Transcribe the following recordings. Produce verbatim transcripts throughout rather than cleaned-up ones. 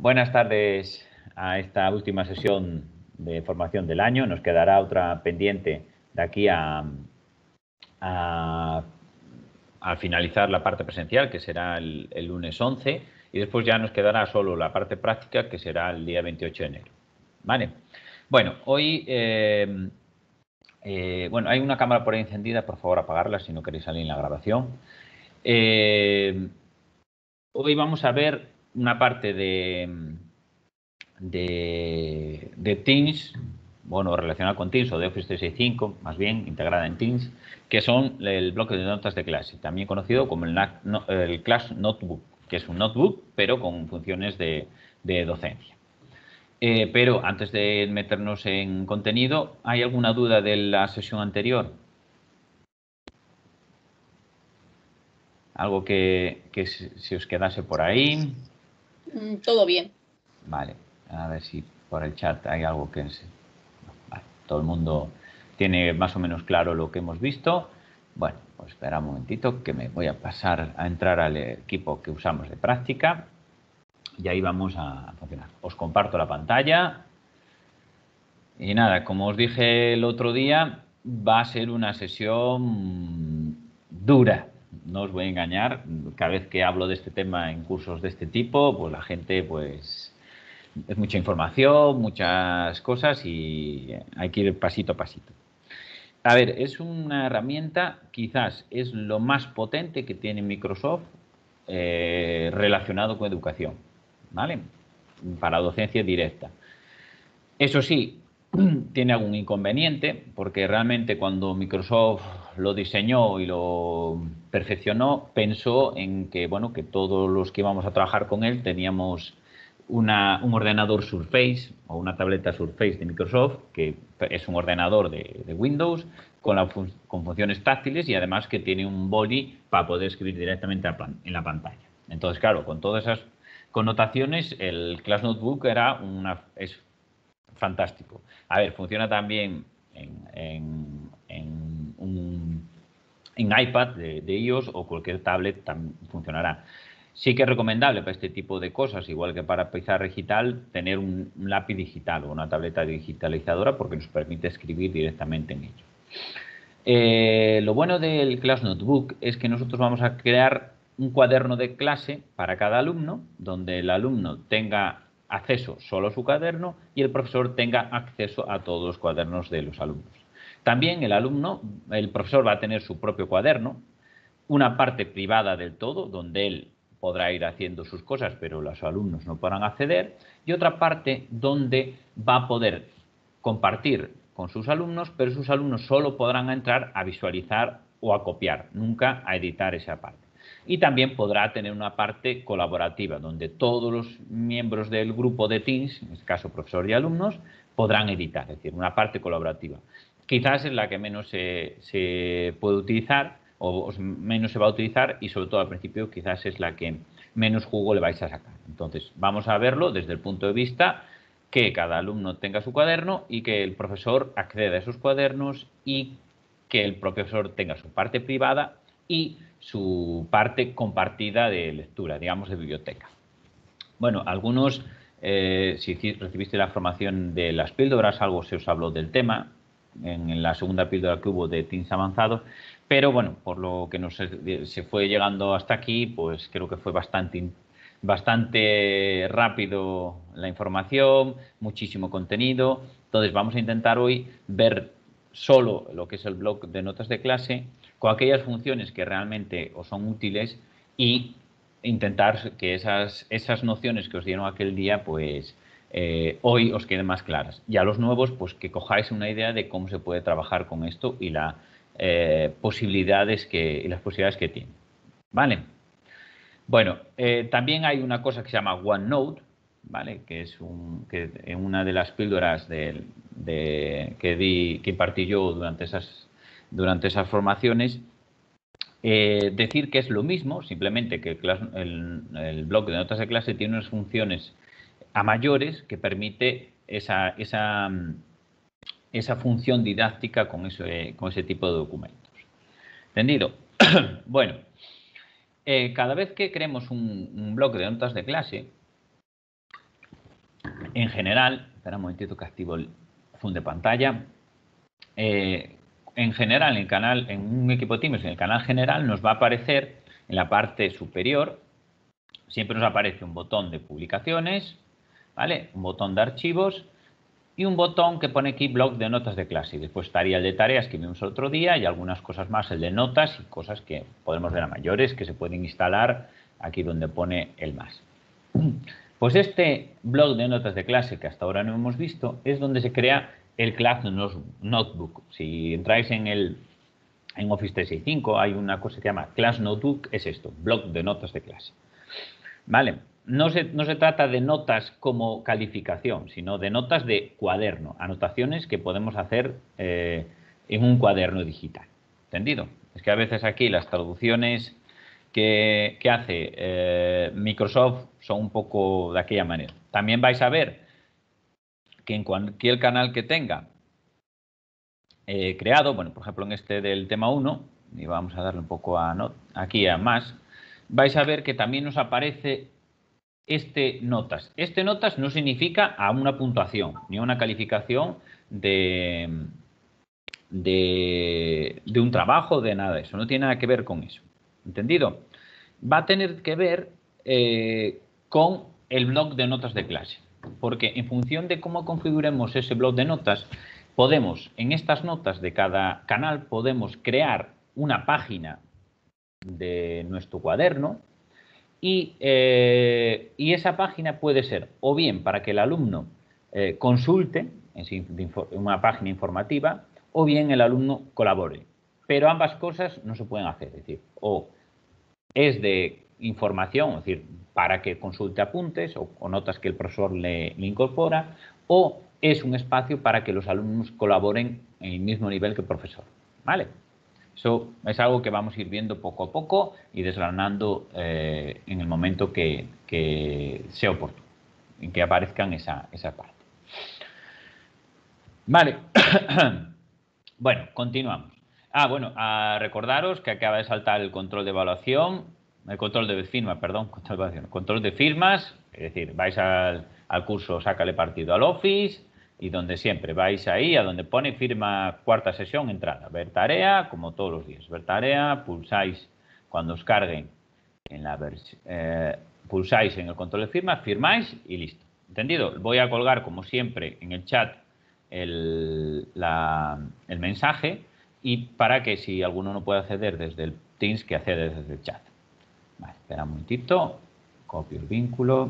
Buenas tardes a esta última sesión de formación del año. Nos quedará otra pendiente de aquí a, a, a finalizar la parte presencial, que será el, el lunes once, y después ya nos quedará solo la parte práctica, que será el día veintiocho de enero. ¿Vale? Bueno, hoy... Eh, eh, bueno, hay una cámara por ahí encendida, por favor apagarla si no queréis salir en la grabación. Eh, hoy vamos a ver una parte de... De, de Teams, bueno, relacionada con Teams o de Office trescientos sesenta y cinco, más bien integrada en Teams, que son el bloque de notas de clase, también conocido como el, el Class Notebook, que es un notebook, pero con funciones de, de docencia. Eh, pero antes de meternos en contenido, ¿hay alguna duda de la sesión anterior? ¿Algo que, que se os quedase por ahí? Mm, todo bien. Vale, a ver si por el chat hay algo que... Se... Vale, todo el mundo tiene más o menos claro lo que hemos visto. Bueno, pues espera un momentito que me voy a pasar a entrar al equipo que usamos de práctica y ahí vamos a funcionar. Os comparto la pantalla y nada, como os dije el otro día, va a ser una sesión dura. No os voy a engañar, cada vez que hablo de este tema en cursos de este tipo, pues la gente pues... es mucha información, muchas cosas y hay que ir pasito a pasito. A ver, es una herramienta, quizás es lo más potente que tiene Microsoft eh, relacionado con educación, ¿vale? Para docencia directa. Eso sí, tiene algún inconveniente, porque realmente cuando Microsoft lo diseñó y lo perfeccionó, pensó en que, bueno, que todos los que íbamos a trabajar con él teníamos una, un ordenador Surface o una tableta Surface de Microsoft, que es un ordenador de, de Windows con, la fun con funciones táctiles y además que tiene un boli para poder escribir directamente en la pantalla. Entonces, claro, con todas esas connotaciones, el Class Notebook era una... Es, fantástico. A ver, funciona también en, en, en, un, en iPad de, de iOS o cualquier tablet también funcionará. Sí que es recomendable para este tipo de cosas, igual que para pizarra digital, tener un, un lápiz digital o una tableta digitalizadora porque nos permite escribir directamente en ello. Eh, lo bueno del Class Notebook es que nosotros vamos a crear un cuaderno de clase para cada alumno, donde el alumno tenga acceso solo a su cuaderno y el profesor tenga acceso a todos los cuadernos de los alumnos. También el alumno, el profesor va a tener su propio cuaderno, una parte privada del todo, donde él podrá ir haciendo sus cosas, pero los alumnos no podrán acceder, y otra parte donde va a poder compartir con sus alumnos, pero sus alumnos solo podrán entrar a visualizar o a copiar, nunca a editar esa parte. Y también podrá tener una parte colaborativa, donde todos los miembros del grupo de Teams, en este caso profesor y alumnos, podrán editar, es decir, una parte colaborativa. Quizás es la que menos se, se puede utilizar o menos se va a utilizar y sobre todo al principio quizás es la que menos jugo le vais a sacar. Entonces, vamos a verlo desde el punto de vista que cada alumno tenga su cuaderno y que el profesor acceda a esos cuadernos y que el profesor tenga su parte privada y su parte compartida de lectura, digamos de biblioteca. Bueno, algunos, eh, si recibiste la formación de las píldoras, algo se os habló del tema, en la segunda píldora que hubo de Teams avanzados, pero bueno, por lo que nos se fue llegando hasta aquí, pues creo que fue bastante, bastante rápido la información, muchísimo contenido. Entonces vamos a intentar hoy ver solo lo que es el bloc de notas de clase, con aquellas funciones que realmente os son útiles y intentar que esas, esas nociones que os dieron aquel día, pues eh, hoy os queden más claras. Y a los nuevos, pues que cojáis una idea de cómo se puede trabajar con esto y las eh, posibilidades que, y las posibilidades que tiene. ¿Vale? Bueno, eh, también hay una cosa que se llama OneNote, ¿vale? Que es un, que en una de las píldoras de, de, que, di, que impartí yo durante esas, durante esas formaciones. Eh, decir que es lo mismo, simplemente que el, el, el bloque de notas de clase tiene unas funciones a mayores que permite esa, esa, esa función didáctica con, eso, eh, con ese tipo de documentos. ¿Entendido? Bueno, eh, cada vez que creemos un, un bloque de notas de clase, En general, espera un momentito que activo el zoom de pantalla. Eh, en general, en el canal, en un equipo de Teams, en el canal general, nos va a aparecer en la parte superior, siempre nos aparece un botón de publicaciones, ¿vale? Un botón de archivos y un botón que pone aquí blog de notas de clase. Y después estaría el de tareas que vimos el otro día y algunas cosas más, el de notas y cosas que podemos ver a mayores que se pueden instalar aquí donde pone el más. Pues este blog de notas de clase que hasta ahora no hemos visto es donde se crea el Class Notebook. Si entráis en el en Office trescientos sesenta y cinco hay una cosa que se llama Class Notebook, es esto, blog de notas de clase. ¿Vale? No se, no se trata de notas como calificación, sino de notas de cuaderno, anotaciones que podemos hacer eh, en un cuaderno digital. ¿Entendido? Es que a veces aquí las traducciones que, que hace eh, Microsoft son un poco de aquella manera. También vais a ver que en cualquier canal que tenga eh, creado, bueno, por ejemplo en este del tema uno, y vamos a darle un poco a not, aquí a más, vais a ver que también nos aparece este notas. Este notas no significa a una puntuación, ni a una calificación de, de, de un trabajo, de nada de eso. No tiene nada que ver con eso. ¿Entendido? Va a tener que ver eh, con el blog de notas de clase. Porque en función de cómo configuremos ese blog de notas, podemos, en estas notas de cada canal, podemos crear una página de nuestro cuaderno y, eh, y esa página puede ser o bien para que el alumno eh, consulte en una página informativa o bien el alumno colabore. Pero ambas cosas no se pueden hacer. Es decir, o es de información, es decir, para que consulte apuntes o, o notas que el profesor le, le incorpora, o es un espacio para que los alumnos colaboren en el mismo nivel que el profesor. ¿Vale? Eso es algo que vamos a ir viendo poco a poco y desgranando eh, en el momento que, que sea oportuno, en que aparezcan esa, esa parte. Vale. Bueno, continuamos. Ah, bueno, a recordaros que acaba de saltar el control de evaluación, el control de firma, perdón, control de evaluación, control de firmas, es decir, vais al, al curso Sácale Partido al Office y donde siempre vais ahí a donde pone firma cuarta sesión, entrada, ver tarea, como todos los días, ver tarea, pulsáis cuando os carguen en la versión, eh, pulsáis en el control de firma, firmáis y listo. ¿Entendido? Voy a colgar como siempre en el chat el, la, el mensaje y para que si alguno no puede acceder desde el Teams, que accede desde el chat. Vale, espera un momentito, copio el vínculo.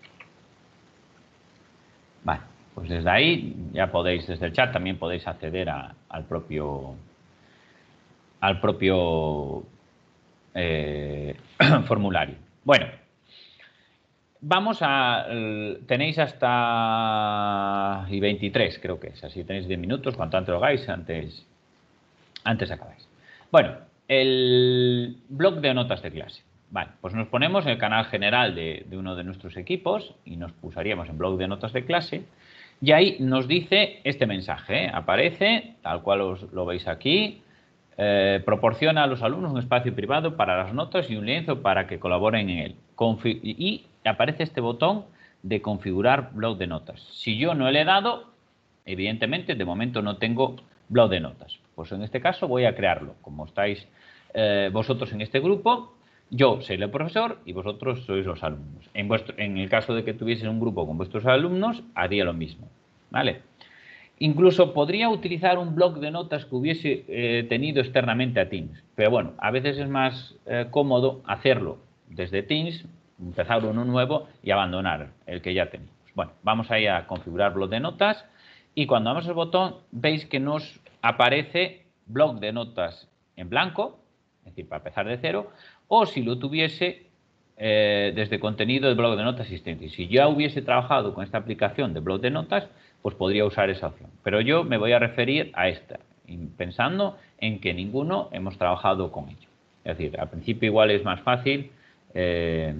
Vale, pues desde ahí ya podéis, desde el chat también podéis acceder a, al propio, al propio eh, formulario. Bueno, vamos a... Tenéis hasta y veintitrés, creo que es. Así tenéis diez minutos. Cuanto antes lo hagáis, antes, antes acabáis. Bueno, el blog de notas de clase. Vale, pues nos ponemos en el canal general de, de uno de nuestros equipos y nos pulsaríamos en blog de notas de clase. Y ahí nos dice este mensaje, ¿eh? Aparece, tal cual os lo veis aquí. Eh, proporciona a los alumnos un espacio privado para las notas y un lienzo para que colaboren en él. Confi- y aparece este botón de configurar blog de notas. Si yo no le he dado, evidentemente de momento no tengo blog de notas. Pues en este caso voy a crearlo. Como estáis eh, vosotros en este grupo, yo soy el profesor y vosotros sois los alumnos. En, vuestro, en el caso de que tuviesen un grupo con vuestros alumnos, haría lo mismo. ¿Vale? Incluso podría utilizar un blog de notas que hubiese eh, tenido externamente a Teams. Pero bueno, a veces es más eh, cómodo hacerlo desde Teams, empezar uno nuevo y abandonar el que ya tenemos. Bueno, vamos ahí a configurar blog de notas y cuando damos el botón veis que nos aparece blog de notas en blanco, es decir, para empezar de cero, o si lo tuviese eh, desde contenido del blog de notas existente. Si ya hubiese trabajado con esta aplicación de blog de notas, pues podría usar esa opción. Pero yo me voy a referir a esta, pensando en que ninguno hemos trabajado con ello. Es decir, al principio igual es más fácil eh,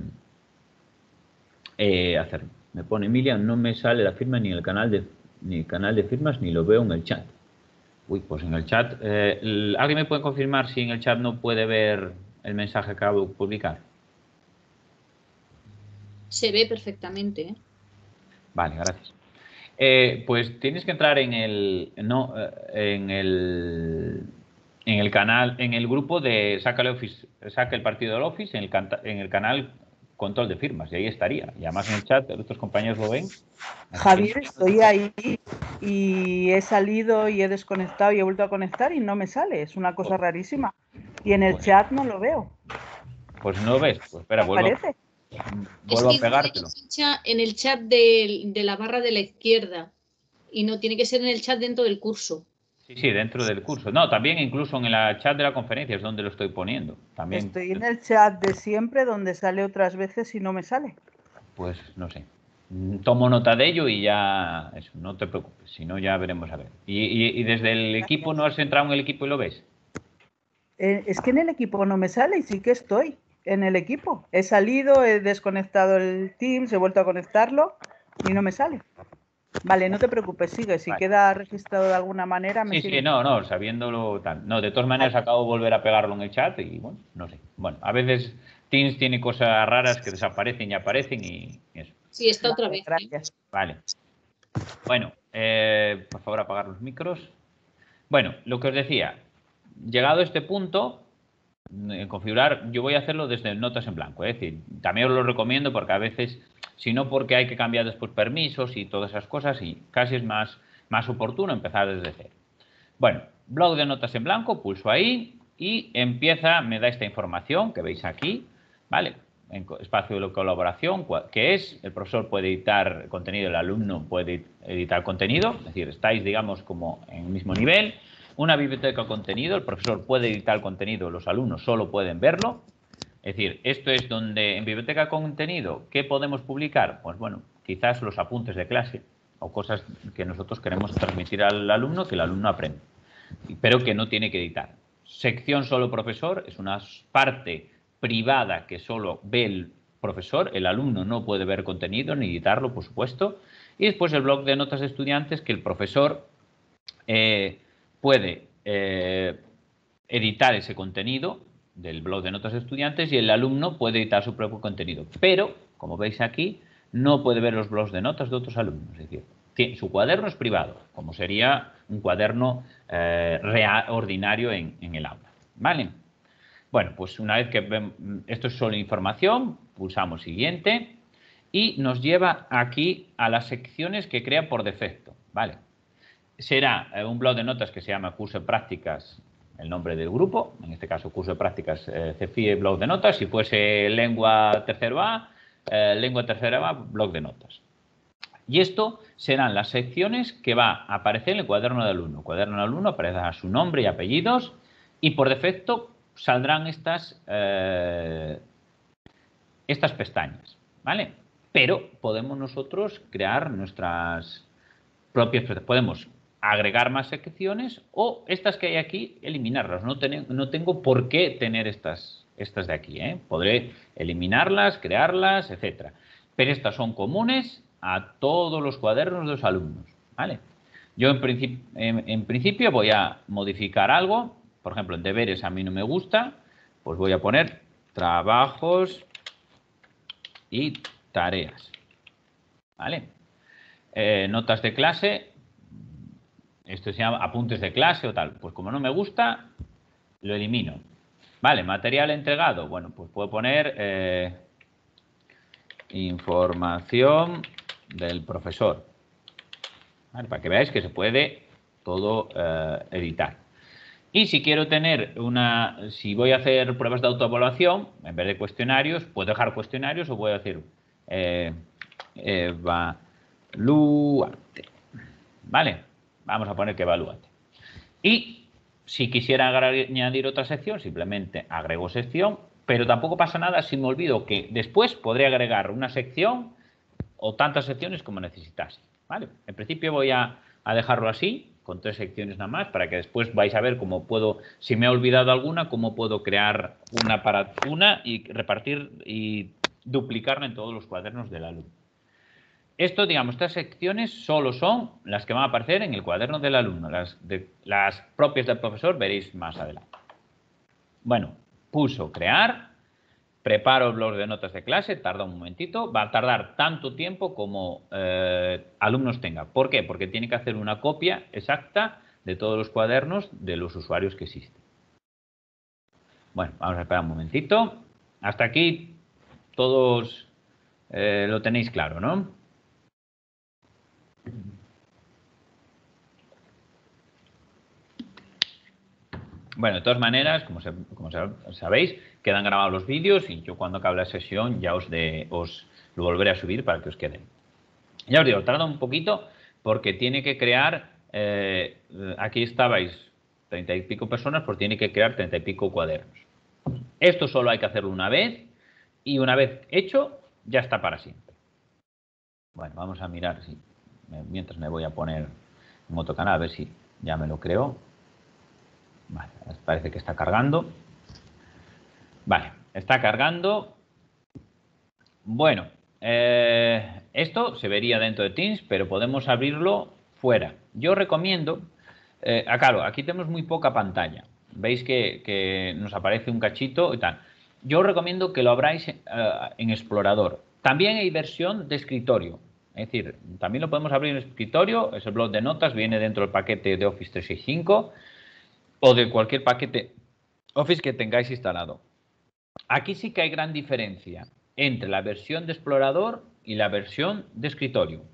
eh, hacerlo. Me pone Emilia, no me sale la firma ni el canal de, ni el canal de firmas ni lo veo en el chat. Uy, pues en el chat, eh, ¿alguien me puede confirmar si en el chat no puede ver el mensaje que acabo de publicar? Se ve perfectamente, ¿eh? Vale, gracias. Eh, pues tienes que entrar en el, no, en el, en el canal, en el grupo de Saca el Office, Saca el partido del Office, en el, en el canal Control de Firmas, y ahí estaría. Y además en el chat, otros compañeros lo ven. Javier, estoy ahí y he salido y he desconectado y he vuelto a conectar y no me sale. Es una cosa rarísima. Y en el pues, chat no lo veo. Pues no lo ves. Pues espera, ¿No vuelvo, aparece? vuelvo es que a pegártelo. En el chat de, de la barra de la izquierda y no tiene que ser en el chat dentro del curso. Sí, sí, dentro del curso. No, también incluso en el chat de la conferencia es donde lo estoy poniendo. También. Estoy en el chat de siempre donde sale otras veces y no me sale. Pues no sé. Tomo nota de ello y ya, eso, no te preocupes, si no ya veremos a ver. ¿Y, y, y desde el equipo no has entrado en el equipo y lo ves? Eh, es que en el equipo no me sale y sí que estoy en el equipo. He salido, he desconectado el Teams, he vuelto a conectarlo y no me sale. Vale, no te preocupes, sigue. Si Vale. queda registrado de alguna manera, me Sí, sigue. sí, no, no, sabiéndolo tal. No, de todas maneras acabo de volver a pegarlo en el chat y bueno, no sé. Bueno, a veces Teams tiene cosas raras que desaparecen y aparecen y eso. Sí, está Vale, otra vez. gracias. ¿eh? Vale. Bueno, eh, por favor apagar los micros. Bueno, lo que os decía, llegado a este punto, en configurar, yo voy a hacerlo desde notas en blanco, es decir, también os lo recomiendo porque a veces, si no porque hay que cambiar después permisos y todas esas cosas, y casi es más, más oportuno empezar desde cero. Bueno, blog de notas en blanco, pulso ahí y empieza, me da esta información que veis aquí, ¿vale? En espacio de colaboración, que es, el profesor puede editar contenido, el alumno puede editar contenido, es decir, estáis, digamos, como en el mismo nivel. Una biblioteca de contenido, el profesor puede editar el contenido, los alumnos solo pueden verlo. Es decir, esto es donde en biblioteca de contenido, ¿qué podemos publicar? Pues bueno, quizás los apuntes de clase o cosas que nosotros queremos transmitir al alumno, que el alumno aprenda, pero que no tiene que editar. Sección solo profesor es una parte privada que solo ve el profesor, el alumno no puede ver contenido ni editarlo, por supuesto. Y después el blog de notas de estudiantes que el profesor eh, puede eh, editar ese contenido del blog de notas de estudiantes y el alumno puede editar su propio contenido. Pero, como veis aquí, no puede ver los blogs de notas de otros alumnos. Es decir, su cuaderno es privado, como sería un cuaderno eh, real, ordinario en, en el aula. ¿Vale? Bueno, pues una vez que vemos, esto es solo información, pulsamos siguiente y nos lleva aquí a las secciones que crea por defecto. ¿Vale? Será un blog de notas que se llama Curso de Prácticas, el nombre del grupo, en este caso Curso de Prácticas eh, CEFIE Blog de Notas, si fuese Lengua Tercero A, eh, Lengua Tercera A, Blog de Notas. Y esto serán las secciones que va a aparecer en el cuaderno de alumno. El cuaderno de alumno aparecerá su nombre y apellidos y por defecto saldrán estas, eh, estas pestañas, ¿vale? Pero podemos nosotros crear nuestras propias, podemos agregar más secciones o estas que hay aquí, eliminarlas. No, ten, no tengo por qué tener estas, estas de aquí, ¿eh? Podré eliminarlas, crearlas, etcétera. Pero estas son comunes a todos los cuadernos de los alumnos, ¿vale? Yo en, princip en, en principio voy a modificar algo. Por ejemplo, en deberes a mí no me gusta, pues voy a poner trabajos y tareas, ¿vale? Eh, notas de clase, esto se llama apuntes de clase o tal, pues como no me gusta, lo elimino. Vale, material entregado, bueno, pues puedo poner eh, información del profesor, ¿vale? Para que veáis que se puede todo eh, editar. Y si quiero tener una, si voy a hacer pruebas de autoevaluación, en vez de cuestionarios, puedo dejar cuestionarios o voy a decir eh, evaluate, ¿vale? Vamos a poner que evalúate. Y si quisiera añadir otra sección, simplemente agrego sección, pero tampoco pasa nada si me olvido que después podré agregar una sección o tantas secciones como necesitase, ¿vale? En principio voy a, a dejarlo así, con tres secciones nada más, para que después vais a ver cómo puedo, si me he olvidado alguna, cómo puedo crear una para una y repartir y duplicarla en todos los cuadernos del alumno. Esto, digamos, estas secciones solo son las que van a aparecer en el cuaderno del alumno. Las, de, las propias del profesor veréis más adelante. Bueno, pulso crear preparo el blog de notas de clase, tarda un momentito, va a tardar tanto tiempo como eh, alumnos tenga. ¿Por qué? Porque tiene que hacer una copia exacta de todos los cuadernos de los usuarios que existen. Bueno, vamos a esperar un momentito. Hasta aquí todos eh, lo tenéis claro, ¿no? Bueno, de todas maneras, como, se, como sabéis, quedan grabados los vídeos y yo cuando acabe la sesión ya os, de, os lo volveré a subir para que os queden. Ya os digo, tarda un poquito porque tiene que crear, eh, aquí estabais treinta y pico personas, pues tiene que crear treinta y pico cuadernos. Esto solo hay que hacerlo una vez y una vez hecho ya está para siempre. Bueno, vamos a mirar si, mientras me voy a poner en otro canal a ver si ya me lo creo. Vale, parece que está cargando. Vale, está cargando. Bueno, eh, esto se vería dentro de Teams, pero podemos abrirlo fuera. Yo recomiendo, eh, ah, claro, aquí tenemos muy poca pantalla. Veis que, que nos aparece un cachito y tal. Yo os recomiendo que lo abráis eh, en explorador. También hay versión de escritorio. Es decir, también lo podemos abrir en escritorio. Es el blog de notas, viene dentro del paquete de Office trescientos sesenta y cinco o de cualquier paquete Office que tengáis instalado. Aquí sí que hay gran diferencia entre la versión de explorador y la versión de escritorio.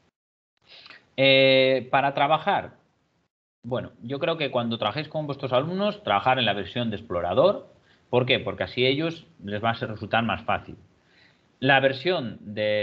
Eh, para trabajar, bueno, yo creo que cuando trabajéis con vuestros alumnos, trabajar en la versión de explorador. ¿Por qué? Porque así a ellos les va a resultar más fácil. La versión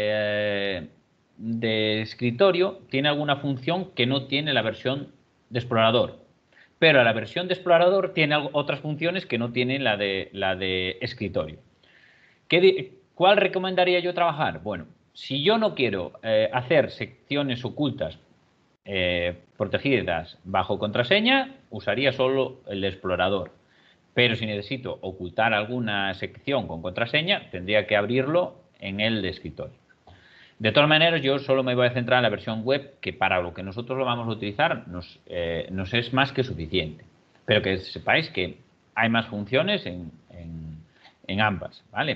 de, de escritorio tiene alguna función que no tiene la versión de explorador. Pero la versión de explorador tiene otras funciones que no tiene la de, la de escritorio. ¿Qué, ¿Cuál recomendaría yo trabajar? Bueno, si yo no quiero eh, hacer secciones ocultas eh, protegidas bajo contraseña, usaría solo el explorador. Pero si necesito ocultar alguna sección con contraseña, tendría que abrirlo en el de escritorio. De todas maneras, yo solo me voy a centrar en la versión web, que para lo que nosotros lo vamos a utilizar nos, eh, nos es más que suficiente. Pero que sepáis que hay más funciones en, en, en ambas, ¿vale?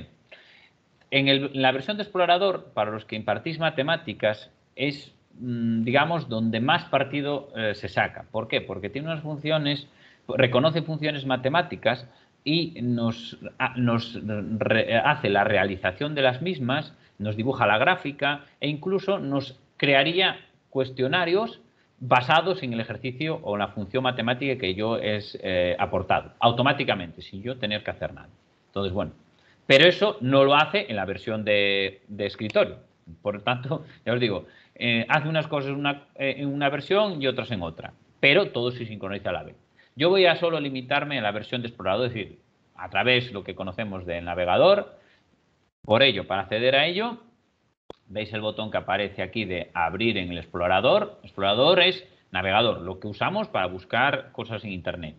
En, el, en la versión de explorador, para los que impartís matemáticas, es, mmm, digamos, donde más partido eh, se saca. ¿Por qué? Porque tiene unas funciones, reconoce funciones matemáticas y nos, nos re, hace la realización de las mismas, nos dibuja la gráfica e incluso nos crearía cuestionarios basados en el ejercicio o la función matemática que yo he eh, aportado, automáticamente, sin yo tener que hacer nada. Entonces, bueno, pero eso no lo hace en la versión de, de escritorio. Por lo tanto, ya os digo, eh, hace unas cosas una, eh, en una versión y otras en otra, pero todo se sincroniza a la vez. Yo voy a solo limitarme a la versión de explorador, es decir, a través de lo que conocemos del navegador. Por ello, para acceder a ello, veis el botón que aparece aquí de abrir en el explorador. Explorador es navegador, lo que usamos para buscar cosas en Internet.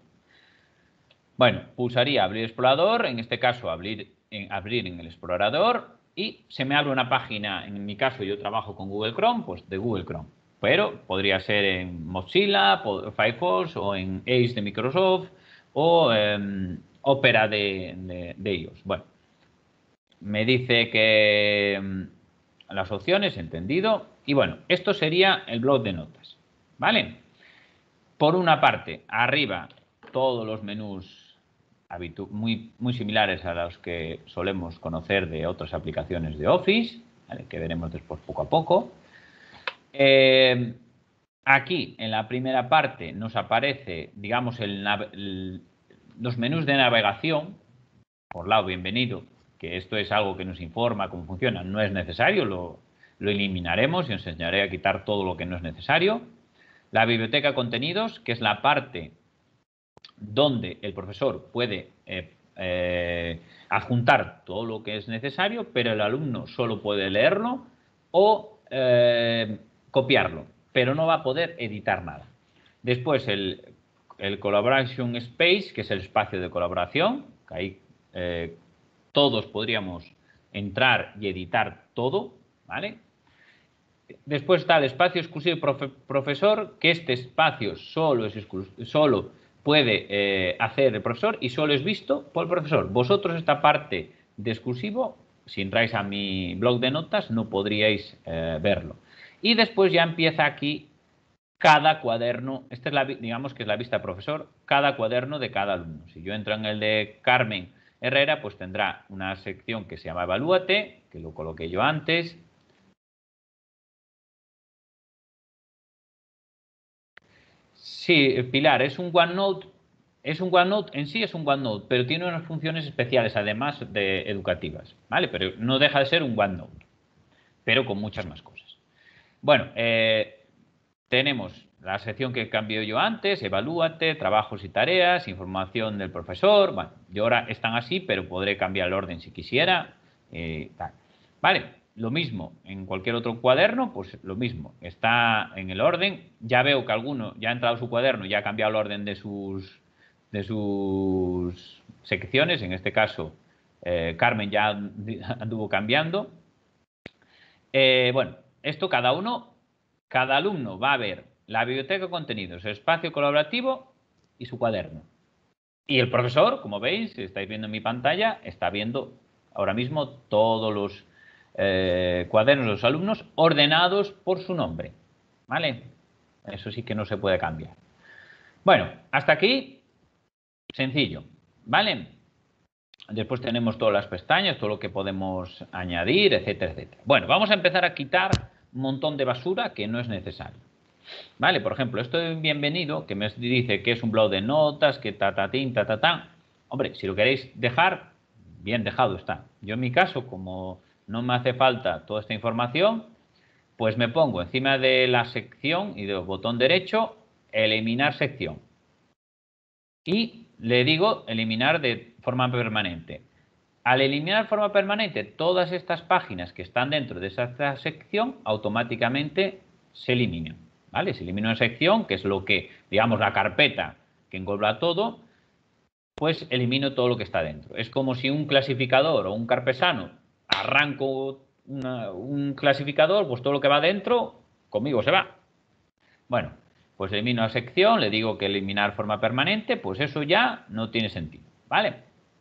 Bueno, pulsaría abrir explorador, en este caso abrir en, abrir en el explorador y se me abre una página, en mi caso yo trabajo con Google Chrome, pues de Google Chrome. Pero podría ser en Mozilla, Firefox o en Edge de Microsoft o eh, Opera de, de, de ellos. Bueno, me dice que las opciones, entendido. Y bueno, esto sería el blog de notas, ¿vale? Por una parte, arriba, todos los menús muy, muy similares a los que solemos conocer de otras aplicaciones de Office, ¿vale? Que veremos después poco a poco. Eh, aquí, en la primera parte, nos aparece, digamos, el, el, los menús de navegación. Por lado, bienvenido, que esto es algo que nos informa cómo funciona. No es necesario, lo, lo eliminaremos y os enseñaré a quitar todo lo que no es necesario. La biblioteca de contenidos, que es la parte donde el profesor puede eh, eh, adjuntar todo lo que es necesario, pero el alumno solo puede leerlo o eh, copiarlo, pero no va a poder editar nada. Después el, el Collaboration Space, que es el espacio de colaboración, que ahí eh, todos podríamos entrar y editar todo, ¿vale? Después está el espacio exclusivo profe profesor, que este espacio solo, es solo puede eh, hacer el profesor y solo es visto por el profesor. Vosotros esta parte de exclusivo. Si entráis a mi blog de notas no podríais eh, verlo. Y después ya empieza aquí cada cuaderno. Esta es la, digamos que es la vista profesor, cada cuaderno de cada alumno. Si yo entro en el de Carmen Herrera, pues tendrá una sección que se llama Evalúate, que lo coloqué yo antes. Sí, Pilar, es un OneNote. Es un OneNote, en sí es un OneNote, pero tiene unas funciones especiales, además de educativas, ¿vale? Pero no deja de ser un OneNote, pero con muchas más cosas. Bueno, eh, tenemos la sección que cambié yo antes, Evalúate, trabajos y tareas, información del profesor. Bueno, yo ahora están así, pero podré cambiar el orden si quisiera. Eh, tal. Vale, lo mismo en cualquier otro cuaderno, pues lo mismo. Está en el orden. Ya veo que alguno ya ha entrado a su cuaderno y ya ha cambiado el orden de sus, de sus secciones. En este caso, eh, Carmen ya anduvo cambiando. Eh, bueno, esto cada uno, cada alumno va a ver la biblioteca de contenidos, el espacio colaborativo y su cuaderno. Y el profesor, como veis, si estáis viendo en mi pantalla, está viendo ahora mismo todos los eh, cuadernos de los alumnos ordenados por su nombre. ¿Vale? Eso sí que no se puede cambiar. Bueno, hasta aquí, sencillo. ¿Vale? Después tenemos todas las pestañas, todo lo que podemos añadir, etcétera, etcétera. Bueno, vamos a empezar a quitar un montón de basura que no es necesario. Vale, por ejemplo, esto de bienvenido, que me dice que es un blog de notas, que ta, ta, tin, ta, ta, ta. Hombre, si lo queréis dejar, bien dejado está. Yo en mi caso, como no me hace falta toda esta información, pues me pongo encima de la sección y del botón derecho, eliminar sección. Y le digo eliminar de forma permanente. Al eliminar de forma permanente todas estas páginas que están dentro de esa sección, automáticamente se eliminan. ¿Vale? Se elimina una sección, que es lo que, digamos, la carpeta que engloba todo, pues elimino todo lo que está dentro. Es como si un clasificador o un carpesano arranco una, un clasificador, pues todo lo que va dentro, conmigo se va. Bueno, pues elimino la sección, le digo que eliminar forma permanente, pues eso ya no tiene sentido, ¿vale?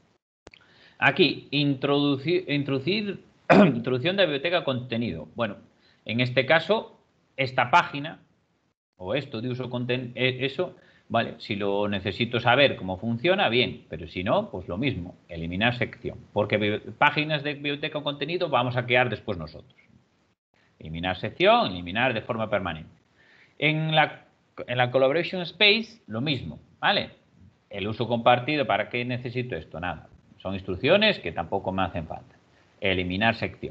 Aquí, introducir, introducir introducción de biblioteca de contenido. Bueno, en este caso, esta página o esto de uso contenido, eso, vale, si lo necesito saber cómo funciona, bien, pero si no, pues lo mismo, eliminar sección, porque páginas de biblioteca o contenido vamos a crear después nosotros. Eliminar sección, eliminar de forma permanente. En la, en la Collaboration Space, lo mismo, ¿vale? El uso compartido, ¿para qué necesito esto? Nada, son instrucciones que tampoco me hacen falta. Eliminar sección.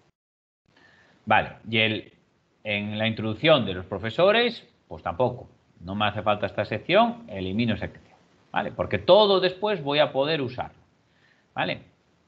Vale, y el, en la introducción de los profesores, pues tampoco. No me hace falta esta sección, elimino sección. ¿Vale? Porque todo después voy a poder usarlo. ¿Vale?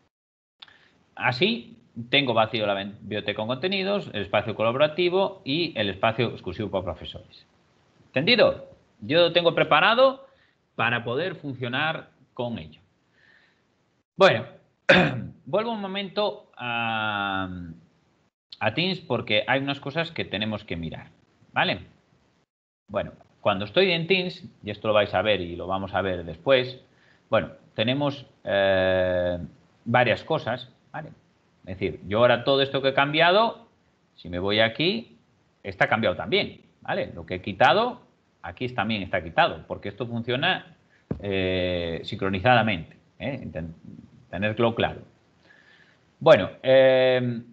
Así tengo vacío la biblioteca con contenidos, el espacio colaborativo y el espacio exclusivo para profesores. ¿Entendido? Yo lo tengo preparado para poder funcionar con ello. Bueno, vuelvo un momento a, a Teams porque hay unas cosas que tenemos que mirar. ¿Vale? Bueno, cuando estoy en Teams, y esto lo vais a ver y lo vamos a ver después, bueno, tenemos eh, varias cosas, ¿vale? Es decir, yo ahora todo esto que he cambiado, si me voy aquí, está cambiado también, ¿vale? Lo que he quitado, aquí también está quitado, porque esto funciona eh, sincronizadamente, ¿eh? Tenerlo claro. Bueno, eh,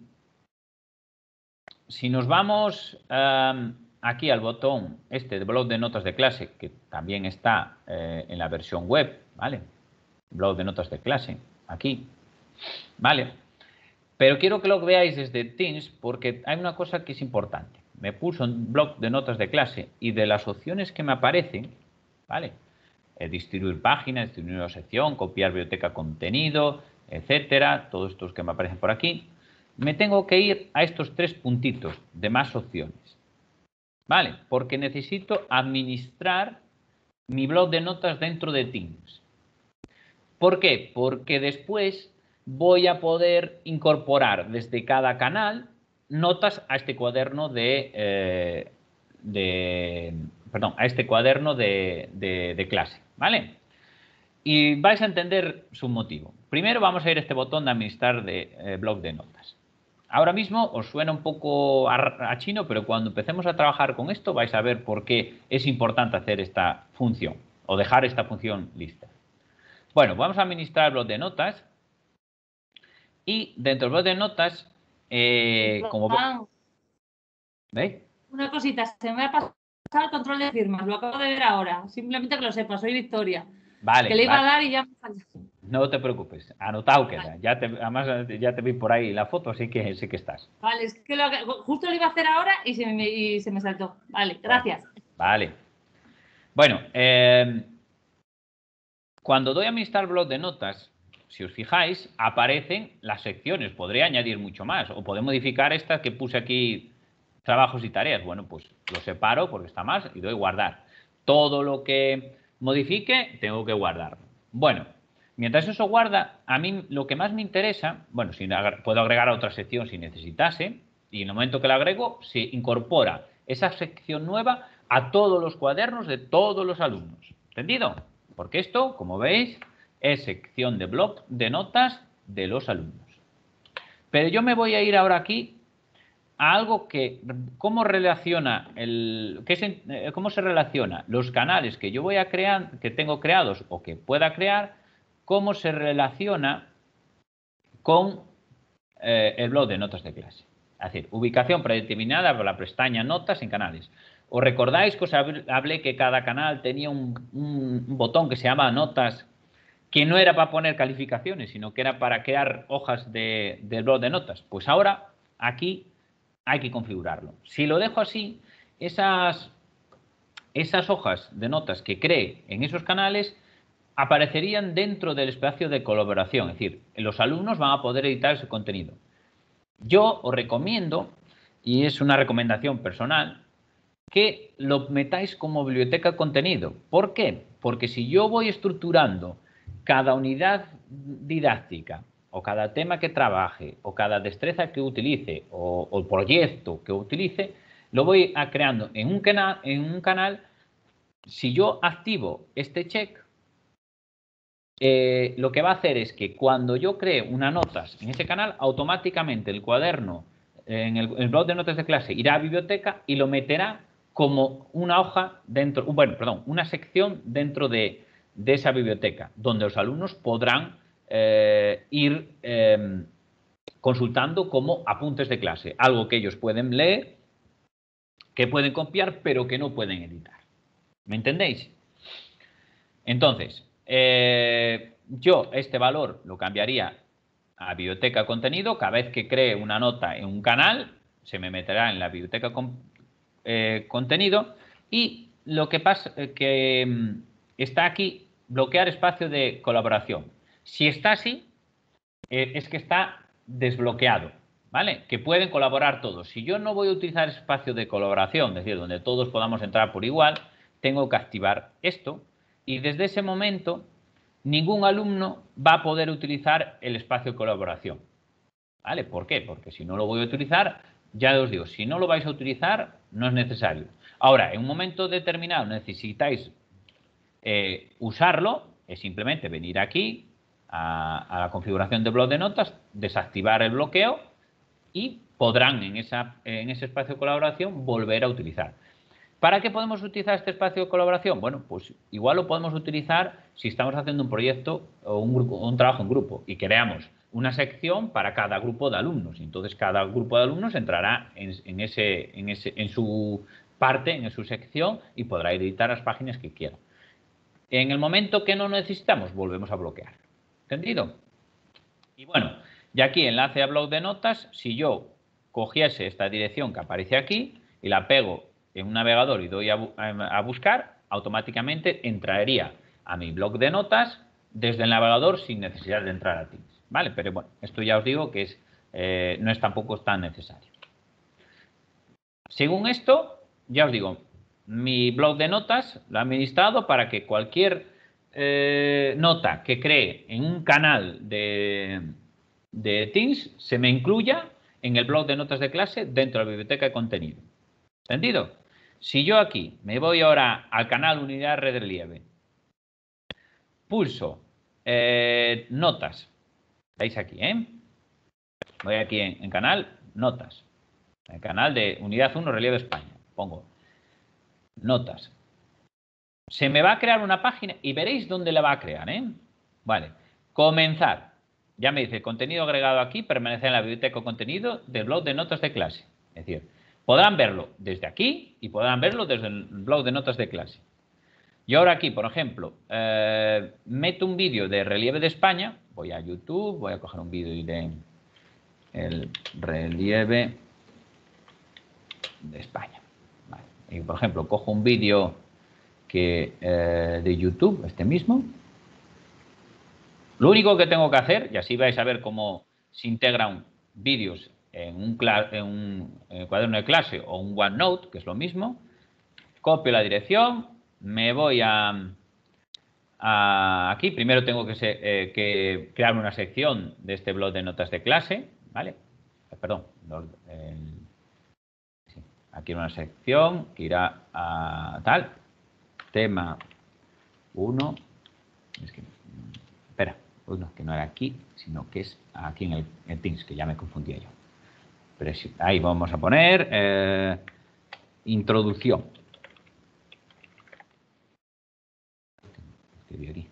si nos vamos eh, aquí al botón este de blog de notas de clase, que también está eh, en la versión web, ¿vale? Blog de notas de clase, aquí, ¿vale? Pero quiero que lo veáis desde Teams porque hay una cosa que es importante. Me puso un blog de notas de clase y de las opciones que me aparecen, ¿vale? Eh, distribuir páginas, distribuir una sección, copiar biblioteca contenido, etcétera, todos estos que me aparecen por aquí. Me tengo que ir a estos tres puntitos de más opciones, ¿vale? Porque necesito administrar mi blog de notas dentro de Teams. ¿Por qué? Porque después voy a poder incorporar desde cada canal notas a este cuaderno de, eh, de perdón, a este cuaderno de, de, de clase, ¿vale? Y vais a entender su motivo. primero vamos a ir a este botón de administrar de eh, blog de notas. Ahora mismo os suena un poco a, a chino, pero cuando empecemos a trabajar con esto vais a ver por qué es importante hacer esta función o dejar esta función lista. Bueno, vamos a administrar el blog de notas y dentro del blog de notas, eh, como ¿veis? Una cosita, se me ha pasado el control de firmas, lo acabo de ver ahora. Simplemente que lo sepas, soy Victoria. Vale. Que le iba vale. a dar y ya me salió. No te preocupes, anotado queda. Ya te, además ya te vi por ahí la foto, así que sí que estás. Vale, es que lo, justo lo iba a hacer ahora y se me, y se me saltó. Vale, gracias. Vale. Bueno, eh, cuando doy a administrar blog de notas, si os fijáis, aparecen las secciones. Podré añadir mucho más o podré modificar esta que puse aquí, trabajos y tareas. Bueno, pues lo separo porque está más y doy guardar. Todo lo que modifique tengo que guardarlo. Bueno, mientras eso guarda, a mí lo que más me interesa, bueno, si puedo agregar a otra sección si necesitase, y en el momento que la agrego, se incorpora esa sección nueva a todos los cuadernos de todos los alumnos. ¿Entendido? Porque esto, como veis, es sección de blog de notas de los alumnos. Pero yo me voy a ir ahora aquí a algo que, cómo relaciona el, que se, cómo se relaciona los canales que yo voy a crear, que tengo creados o que pueda crear, cómo se relaciona con eh, el blog de notas de clase. Es decir, ubicación predeterminada por la pestaña notas en canales. ¿Os recordáis que os hablé que cada canal tenía un, un, un botón que se llama notas, que no era para poner calificaciones, sino que era para crear hojas de, del blog de notas? Pues ahora aquí hay que configurarlo. Si lo dejo así, esas, esas hojas de notas que cree en esos canales aparecerían dentro del espacio de colaboración. Es decir, los alumnos van a poder editar ese contenido. Yo os recomiendo, y es una recomendación personal, que lo metáis como biblioteca contenido. ¿Por qué? Porque si yo voy estructurando cada unidad didáctica o cada tema que trabaje o cada destreza que utilice o, o proyecto que utilice, lo voy a creando en un canal, en un canal. Si yo activo este check, eh, lo que va a hacer es que cuando yo cree una notas en ese canal, automáticamente el cuaderno en el, el blog de notas de clase irá a biblioteca y lo meterá como una hoja dentro, bueno, perdón, una sección dentro de, de esa biblioteca, donde los alumnos podrán eh, ir eh, consultando como apuntes de clase, algo que ellos pueden leer, que pueden copiar, pero que no pueden editar. ¿Me entendéis? Entonces, eh, yo este valor lo cambiaría a biblioteca contenido. Cada vez que cree una nota en un canal, se me meterá en la biblioteca con, eh, contenido. Y lo que pasa es que mm, está aquí, bloquear espacio de colaboración. Si está así, eh, es que está desbloqueado, ¿vale? Que pueden colaborar todos. Si yo no voy a utilizar espacio de colaboración, es decir, donde todos podamos entrar por igual, tengo que activar esto. Y desde ese momento, ningún alumno va a poder utilizar el espacio de colaboración. ¿Vale? ¿Por qué? Porque si no lo voy a utilizar, ya os digo, si no lo vais a utilizar, no es necesario. Ahora, en un momento determinado necesitáis eh, usarlo, es simplemente venir aquí a, a la configuración de blog de notas, desactivar el bloqueo y podrán en, esa, en ese espacio de colaboración volver a utilizar. ¿Para qué podemos utilizar este espacio de colaboración? Bueno, pues igual lo podemos utilizar si estamos haciendo un proyecto o un, grupo, un trabajo en grupo y creamos una sección para cada grupo de alumnos. Entonces, cada grupo de alumnos entrará en, en, ese, en, ese, en su parte, en su sección y podrá editar las páginas que quiera. En el momento que no necesitamos, volvemos a bloquear. ¿Entendido? Y bueno, ya aquí enlace a blog de notas. Si yo cogiese esta dirección que aparece aquí y la pego en un navegador y doy a, a buscar, automáticamente entraría a mi blog de notas desde el navegador sin necesidad de entrar a Teams, ¿vale? Pero bueno, esto ya os digo que es, eh, no es tampoco tan necesario. Según esto, ya os digo, mi blog de notas lo he administrado para que cualquier eh, nota que cree en un canal de, de Teams se me incluya en el blog de notas de clase dentro de la biblioteca de contenido. ¿Entendido? Si yo aquí me voy ahora al canal Unidad Red Relieve, pulso eh, notas ¿Veis aquí, eh? Voy aquí en, en canal, notas. El canal de Unidad uno, Relieve España. Pongo notas. Se me va a crear una página y veréis dónde la va a crear, ¿eh? Vale. Comenzar. Ya me dice, contenido agregado aquí permanece en la biblioteca o contenido del blog de notas de clase. Es decir, podrán verlo desde aquí y podrán verlo desde el blog de notas de clase. Yo ahora aquí, por ejemplo, eh, meto un vídeo de relieve de España. Voy a YouTube, voy a coger un vídeo de el relieve de España. Vale. Y, por ejemplo, cojo un vídeo que eh, de YouTube, este mismo. Lo único que tengo que hacer, y así vais a ver cómo se integran vídeos en un, en un en cuaderno de clase o un OneNote, que es lo mismo, copio la dirección, me voy a, a aquí, primero tengo que, se, eh, que crear una sección de este blog de notas de clase, ¿vale? Perdón, el, sí, aquí una sección que irá a tal, tema uno, es que, espera, uno que no era aquí, sino que es aquí en el, el Teams, que ya me confundía yo. Pero sí, ahí vamos a poner eh, introducción. Escribí aquí.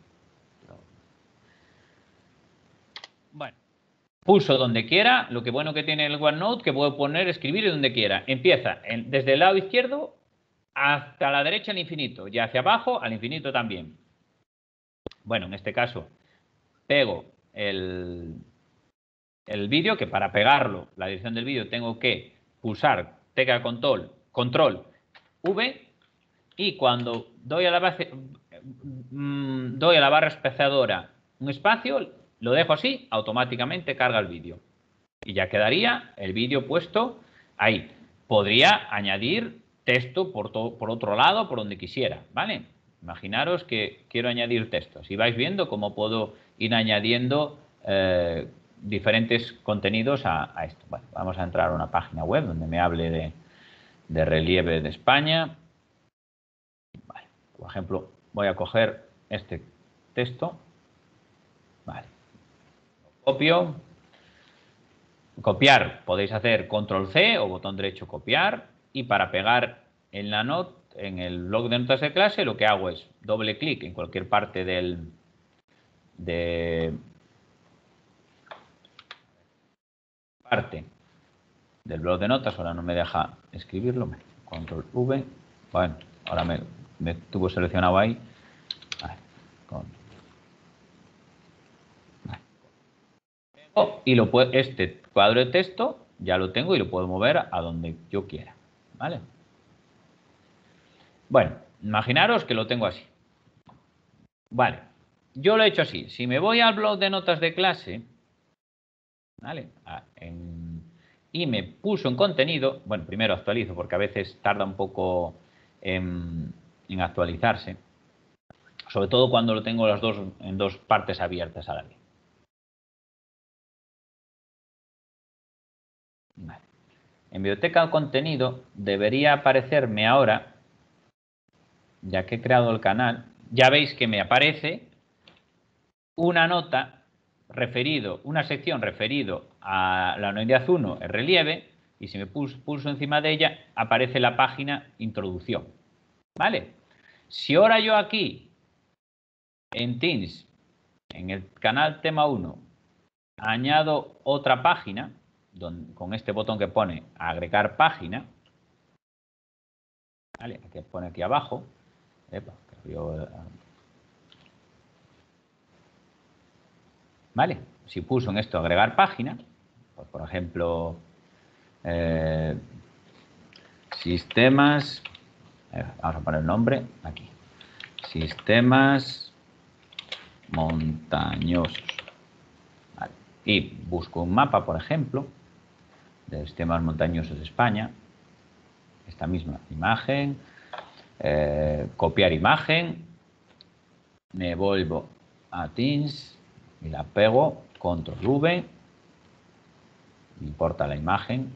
Bueno, pulso donde quiera. Lo que bueno que tiene el OneNote, que puedo poner, escribir donde quiera. Empieza en, desde el lado izquierdo hasta la derecha al infinito y hacia abajo al infinito también. Bueno, en este caso pego el, el vídeo, que para pegarlo, la dirección del vídeo, tengo que pulsar tecla control, control V, y cuando doy a la base, mmm, doy a la barra espaciadora un espacio, lo dejo así, automáticamente carga el vídeo. Y ya quedaría el vídeo puesto ahí. Podría añadir texto por, todo, por otro lado, por donde quisiera, ¿vale? Imaginaros que quiero añadir textos y vais viendo cómo puedo ir añadiendo eh, diferentes contenidos a, a esto. Bueno, vamos a entrar a una página web donde me hable de, de relieve de España. Vale, por ejemplo, voy a coger este texto. Vale. Lo copio. Copiar, podéis hacer control C o botón derecho copiar, y para pegar en la not, en el blog de notas de clase, lo que hago es doble clic en cualquier parte del de parte del blog de notas. Ahora no me deja escribirlo. Control V. Bueno, ahora me, me tuvo seleccionado ahí. Vale, control. Vale. Y lo puedo, este cuadro de texto ya lo tengo y lo puedo mover a donde yo quiera, ¿vale? Bueno, imaginaros que lo tengo así. Vale, yo lo he hecho así. Si me voy al blog de notas de clase, ¿vale? Ah, en, y me pulso en contenido, bueno, primero actualizo porque a veces tarda un poco en, en actualizarse, sobre todo cuando lo tengo las dos, en dos partes abiertas a la vez. Vale. En biblioteca de contenido debería aparecerme ahora, ya que he creado el canal, ya veis que me aparece una nota referido, una sección referido a la unidad uno, el relieve, y si me pulso, pulso encima de ella, aparece la página introducción. ¿Vale? Si ahora yo aquí, en Teams, en el canal tema uno, añado otra página, donde, con este botón que pone agregar página, ¿vale? Que pone aquí abajo, epa, que yo, ¿vale? Si pulso en esto agregar página, pues por ejemplo, eh, sistemas, eh, vamos a poner el nombre aquí, sistemas montañosos, ¿vale? Y busco un mapa, por ejemplo, de sistemas montañosos de España, esta misma imagen, eh, copiar imagen, me vuelvo a Teams y la pego, control V, importa la imagen,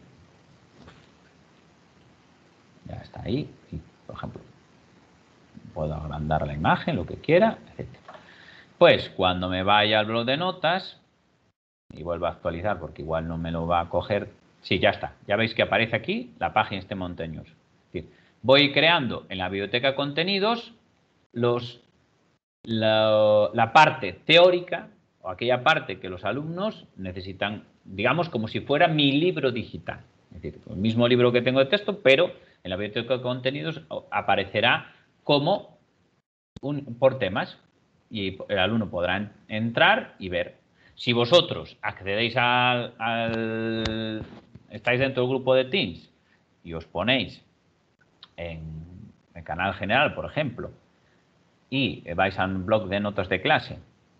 ya está ahí, y por ejemplo puedo agrandar la imagen, lo que quiera, etcétera. Pues cuando me vaya al blog de notas, y vuelvo a actualizar porque igual no me lo va a coger. Sí, ya está. Ya veis que aparece aquí la página este Montañoso. Es decir, voy creando en la biblioteca de contenidos los, la, la parte teórica o aquella parte que los alumnos necesitan, digamos, como si fuera mi libro digital. Es decir, el mismo libro que tengo de texto, pero en la biblioteca de contenidos aparecerá como un, por temas y el alumno podrá entrar y ver. Si vosotros accedéis al, al estáis dentro del grupo de Teams y os ponéis en el canal general, por ejemplo, y vais a un blog de notas de clase,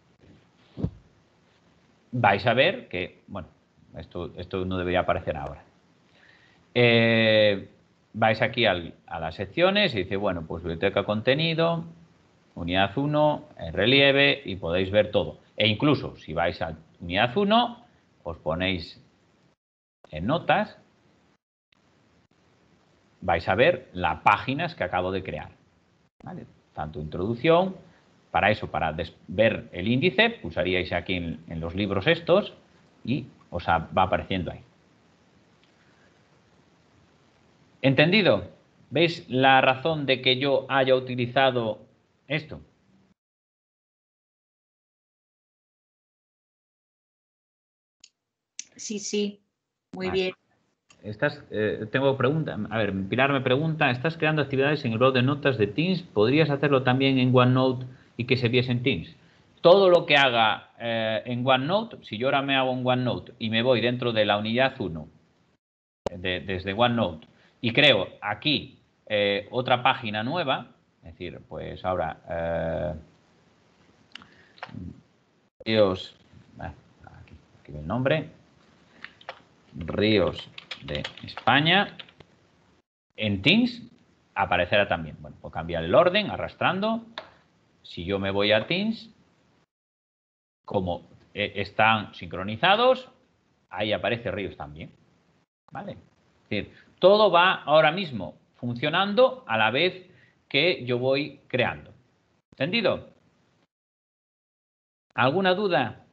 vais a ver que, bueno, esto, esto no debería aparecer ahora. Eh, vais aquí al, a las secciones y dice, bueno, pues biblioteca contenido, unidad uno, en relieve y podéis ver todo. E incluso si vais a unidad uno, os ponéis en notas, vais a ver las páginas que acabo de crear. ¿Vale? Tanto introducción, para eso, para ver el índice, pulsaríais aquí en, en los libros estos y os va apareciendo ahí. ¿Entendido? ¿Veis la razón de que yo haya utilizado esto? Sí, sí, muy Vale. bien. Estás, eh, tengo pregunta. A ver, Pilar me pregunta, ¿estás creando actividades en el blog de notas de Teams? ¿Podrías hacerlo también en OneNote y que se viese en Teams? Todo lo que haga eh, en OneNote, si yo ahora me hago en OneNote y me voy dentro de la unidad uno, de, desde OneNote, y creo aquí eh, otra página nueva, es decir, pues ahora eh, Ríos, ah, aquí, aquí el nombre, Ríos de España, en Teams aparecerá también. Bueno, puedo cambiar el orden arrastrando. Si yo me voy a Teams, como eh, están sincronizados, ahí aparece Ríos también. ¿Vale? Es decir, todo va ahora mismo funcionando a la vez que yo voy creando. ¿Entendido? ¿Alguna duda?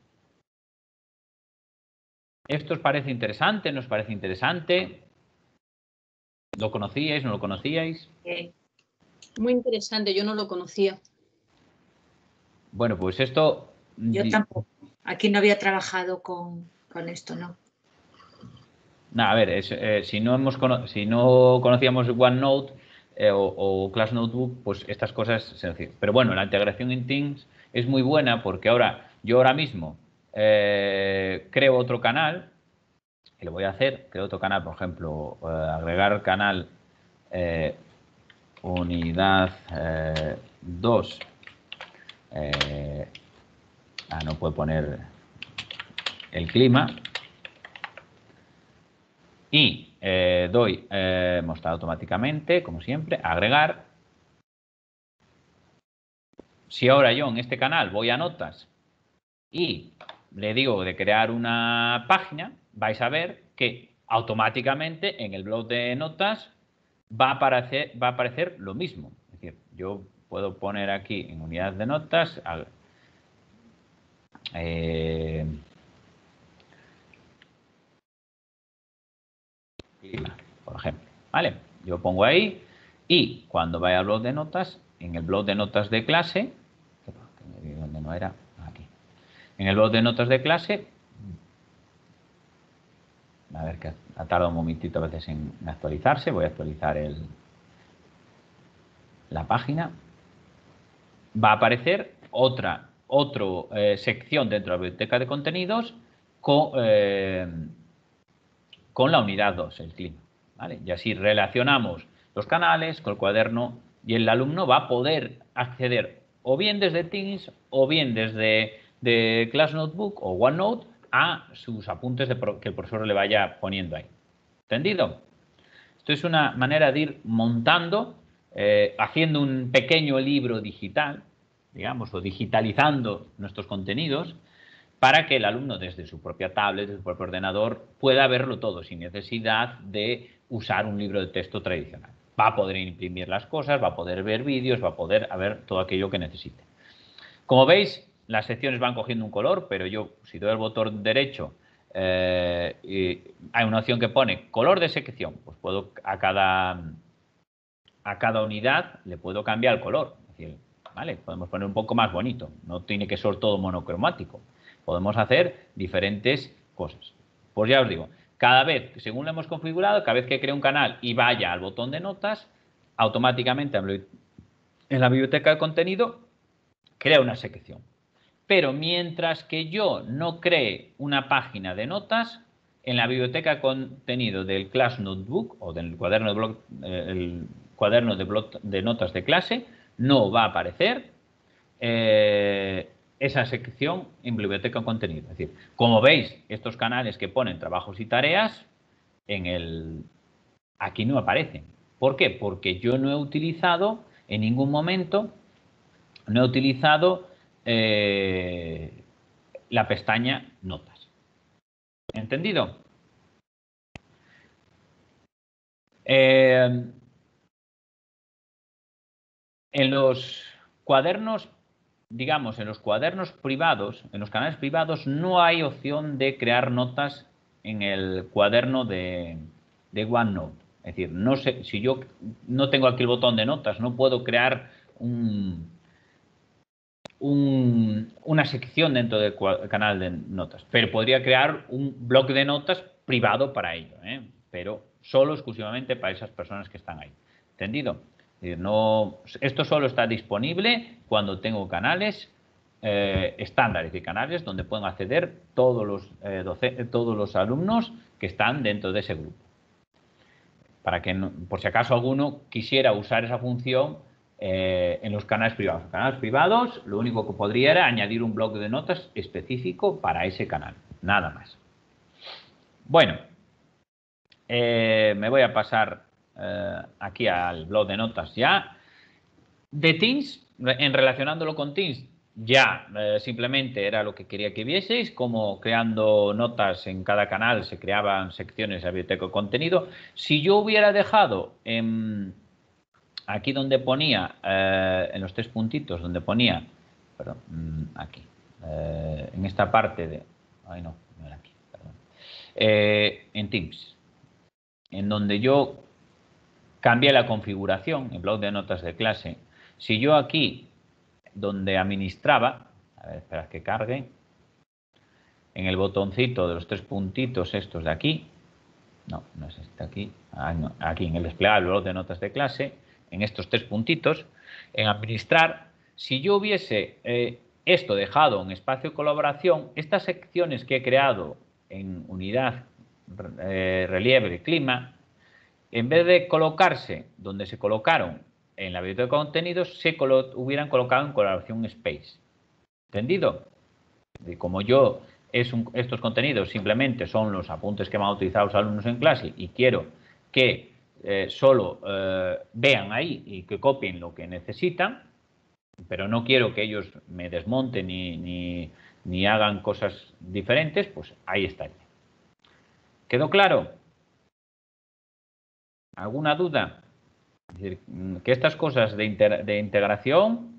¿Esto os parece interesante? ¿No os parece interesante? ¿Lo conocíais? ¿No lo conocíais? Eh, muy interesante, yo no lo conocía. Bueno, pues esto... Yo tampoco. Aquí no había trabajado con, con esto, ¿no? No, a ver, es, eh, si, no hemos si no conocíamos OneNote eh, o, o Class Notebook, pues estas cosas sencillas. Pero bueno, la integración en Teams es muy buena porque ahora, yo ahora mismo eh, creo otro canal, que lo voy a hacer, creo otro canal, por ejemplo, eh, agregar canal eh, unidad eh, dos. Eh, ah, no puedo poner el clima. Y eh, doy eh, mostrar automáticamente, como siempre, agregar. Si ahora yo en este canal voy a notas y le digo de crear una página, vais a ver que automáticamente en el blog de notas va a aparecer, va a aparecer lo mismo. Es decir, yo puedo poner aquí en unidad de notas eh, por ejemplo, ¿vale? Yo pongo ahí y cuando vaya al blog de notas, en el blog de notas de clase, donde no era, aquí, en el blog de notas de clase, a ver que ha tardado un momentito a veces en actualizarse, voy a actualizar el, la página, va a aparecer otra otro, eh, sección dentro de la biblioteca de contenidos con, eh, con la unidad dos, el clima. ¿Vale? Y así relacionamos los canales con el cuaderno y el alumno va a poder acceder o bien desde Teams o bien desde de Class Notebook o OneNote a sus apuntes de pro, que el profesor le vaya poniendo ahí. ¿Entendido? Esto es una manera de ir montando, eh, haciendo un pequeño libro digital, digamos, o digitalizando nuestros contenidos, para que el alumno desde su propia tablet, desde su propio ordenador, pueda verlo todo sin necesidad de usar un libro de texto tradicional. Va a poder imprimir las cosas, va a poder ver vídeos, va a poder ver todo aquello que necesite. Como veis, las secciones van cogiendo un color, pero yo, si doy el botón derecho, eh, y hay una opción que pone color de sección, pues puedo a cada, a cada unidad le puedo cambiar el color. Es decir, ¿vale? Podemos poner un poco más bonito, no tiene que ser todo monocromático. Podemos hacer diferentes cosas. Pues ya os digo, cada vez, según lo hemos configurado, cada vez que cree un canal y vaya al botón de notas, automáticamente en la biblioteca de contenido crea una sección. Pero mientras que yo no cree una página de notas, en la biblioteca de contenido del Class Notebook o del cuaderno de, blog, eh, el cuaderno de, blog, de notas de clase, no va a aparecer eh, esa sección en biblioteca de contenido. Es decir, como veis, estos canales que ponen trabajos y tareas, en el, aquí no aparecen. ¿Por qué? Porque yo no he utilizado en ningún momento, no he utilizado eh, la pestaña Notas. ¿Entendido? Eh, en los cuadernos, digamos, en los cuadernos privados, en los canales privados, no hay opción de crear notas en el cuaderno de, de OneNote. Es decir, no sé, si yo no tengo aquí el botón de notas, no puedo crear un, un, una sección dentro del canal de notas, pero podría crear un bloc de notas privado para ello, ¿eh? Pero solo exclusivamente para esas personas que están ahí. ¿Entendido? Es decir, no, esto solo está disponible cuando tengo canales eh, estándares y canales donde pueden acceder todos los, eh, docentes, todos los alumnos que están dentro de ese grupo. Para que, no, por si acaso alguno quisiera usar esa función eh, en los canales privados. Los canales privados, lo único que podría era añadir un bloc de notas específico para ese canal. Nada más. Bueno, eh, me voy a pasar eh, aquí al bloc de notas ya. De Teams, en relacionándolo con Teams, ya eh, simplemente era lo que quería que vieseis, como creando notas en cada canal se creaban secciones de la biblioteca de contenido. Si yo hubiera dejado en, aquí donde ponía, eh, en los tres puntitos donde ponía, perdón, aquí, eh, en esta parte de, ay no, no era aquí, perdón, eh, en Teams, en donde yo cambié la configuración, en bloc de notas de clase, si yo aquí donde administraba, a ver, espera que cargue, en el botoncito de los tres puntitos estos de aquí, no, no es este aquí, ah, no, aquí en el desplegable bloc de notas de clase, en estos tres puntitos, en administrar, si yo hubiese eh, esto dejado en espacio de colaboración, estas secciones que he creado en unidad, eh, relieve y clima, en vez de colocarse donde se colocaron en la biblioteca de contenidos, se colo hubieran colocado en colaboración Space. ¿Entendido? Y como yo, es un, estos contenidos simplemente son los apuntes que van a utilizar los alumnos en clase y quiero que eh, solo eh, vean ahí y que copien lo que necesitan, pero no quiero que ellos me desmonten ni, ni, ni hagan cosas diferentes, pues ahí estaría. ¿Quedó claro? ¿Alguna duda? Es decir, que estas cosas de, inter, de integración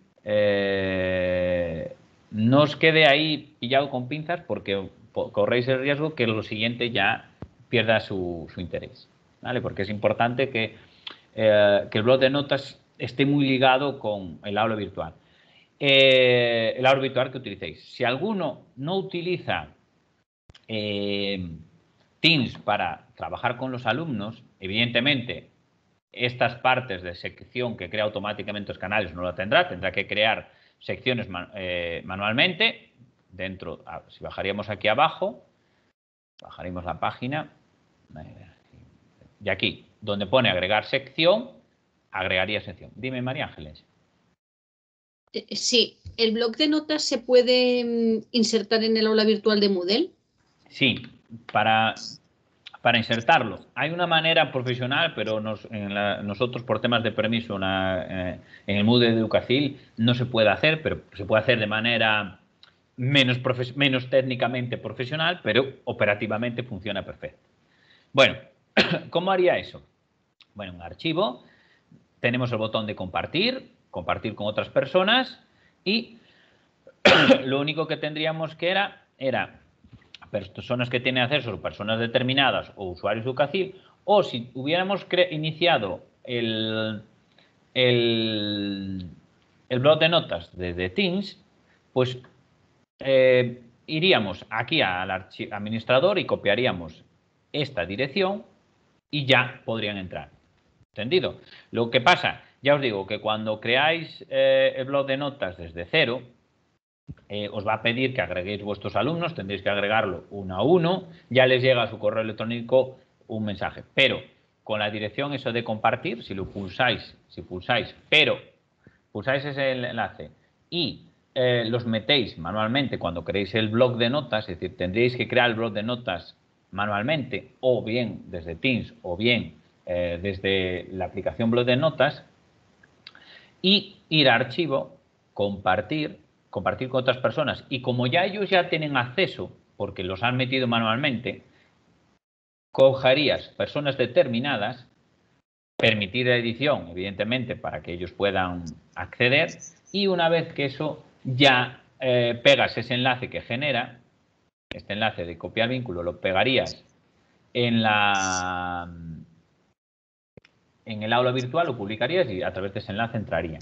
eh, no os quede ahí pillado con pinzas porque corréis el riesgo que lo siguiente ya pierda su, su interés, ¿vale? Porque es importante que, eh, que el bloc de notas esté muy ligado con el aula virtual. Eh, el aula virtual que utilicéis. Si alguno no utiliza eh, Teams para trabajar con los alumnos, evidentemente estas partes de sección que crea automáticamente los canales no lo tendrá, tendrá que crear secciones man, eh, manualmente. Dentro, si bajaríamos aquí abajo, bajaríamos la página, y aquí, donde pone agregar sección, agregaría sección. Dime, María Ángeles. Sí, ¿el bloc de notas se puede insertar en el aula virtual de Moodle? Sí, para... Para insertarlo. Hay una manera profesional, pero nos, en la, nosotros por temas de permiso una, eh, en el Moodle de Educacil no se puede hacer, pero se puede hacer de manera menos, menos técnicamente profesional, pero operativamente funciona perfecto. Bueno, ¿cómo haría eso? Bueno, un archivo, tenemos el botón de compartir, compartir con otras personas y lo único que tendríamos que era, era personas que tienen acceso, personas determinadas o usuarios de UCACIL, o si hubiéramos iniciado el, el, el blog de notas desde Teams, pues eh, iríamos aquí al administrador y copiaríamos esta dirección y ya podrían entrar. ¿Entendido? Lo que pasa, ya os digo que cuando creáis eh, el blog de notas desde cero, eh, os va a pedir que agreguéis vuestros alumnos, tendréis que agregarlo uno a uno, ya les llega a su correo electrónico un mensaje, pero con la dirección eso de compartir, si lo pulsáis, si pulsáis, pero pulsáis ese enlace y eh, los metéis manualmente cuando creéis el blog de notas, es decir, tendréis que crear el blog de notas manualmente o bien desde Teams o bien eh, desde la aplicación blog de notas y ir a archivo, compartir, compartir con otras personas y como ya ellos ya tienen acceso porque los han metido manualmente, cogerías personas determinadas, permitir la edición, evidentemente, para que ellos puedan acceder y una vez que eso ya eh, pegas ese enlace que genera, este enlace de copiar vínculo, lo pegarías en la en el aula virtual, lo publicarías y a través de ese enlace entrarían.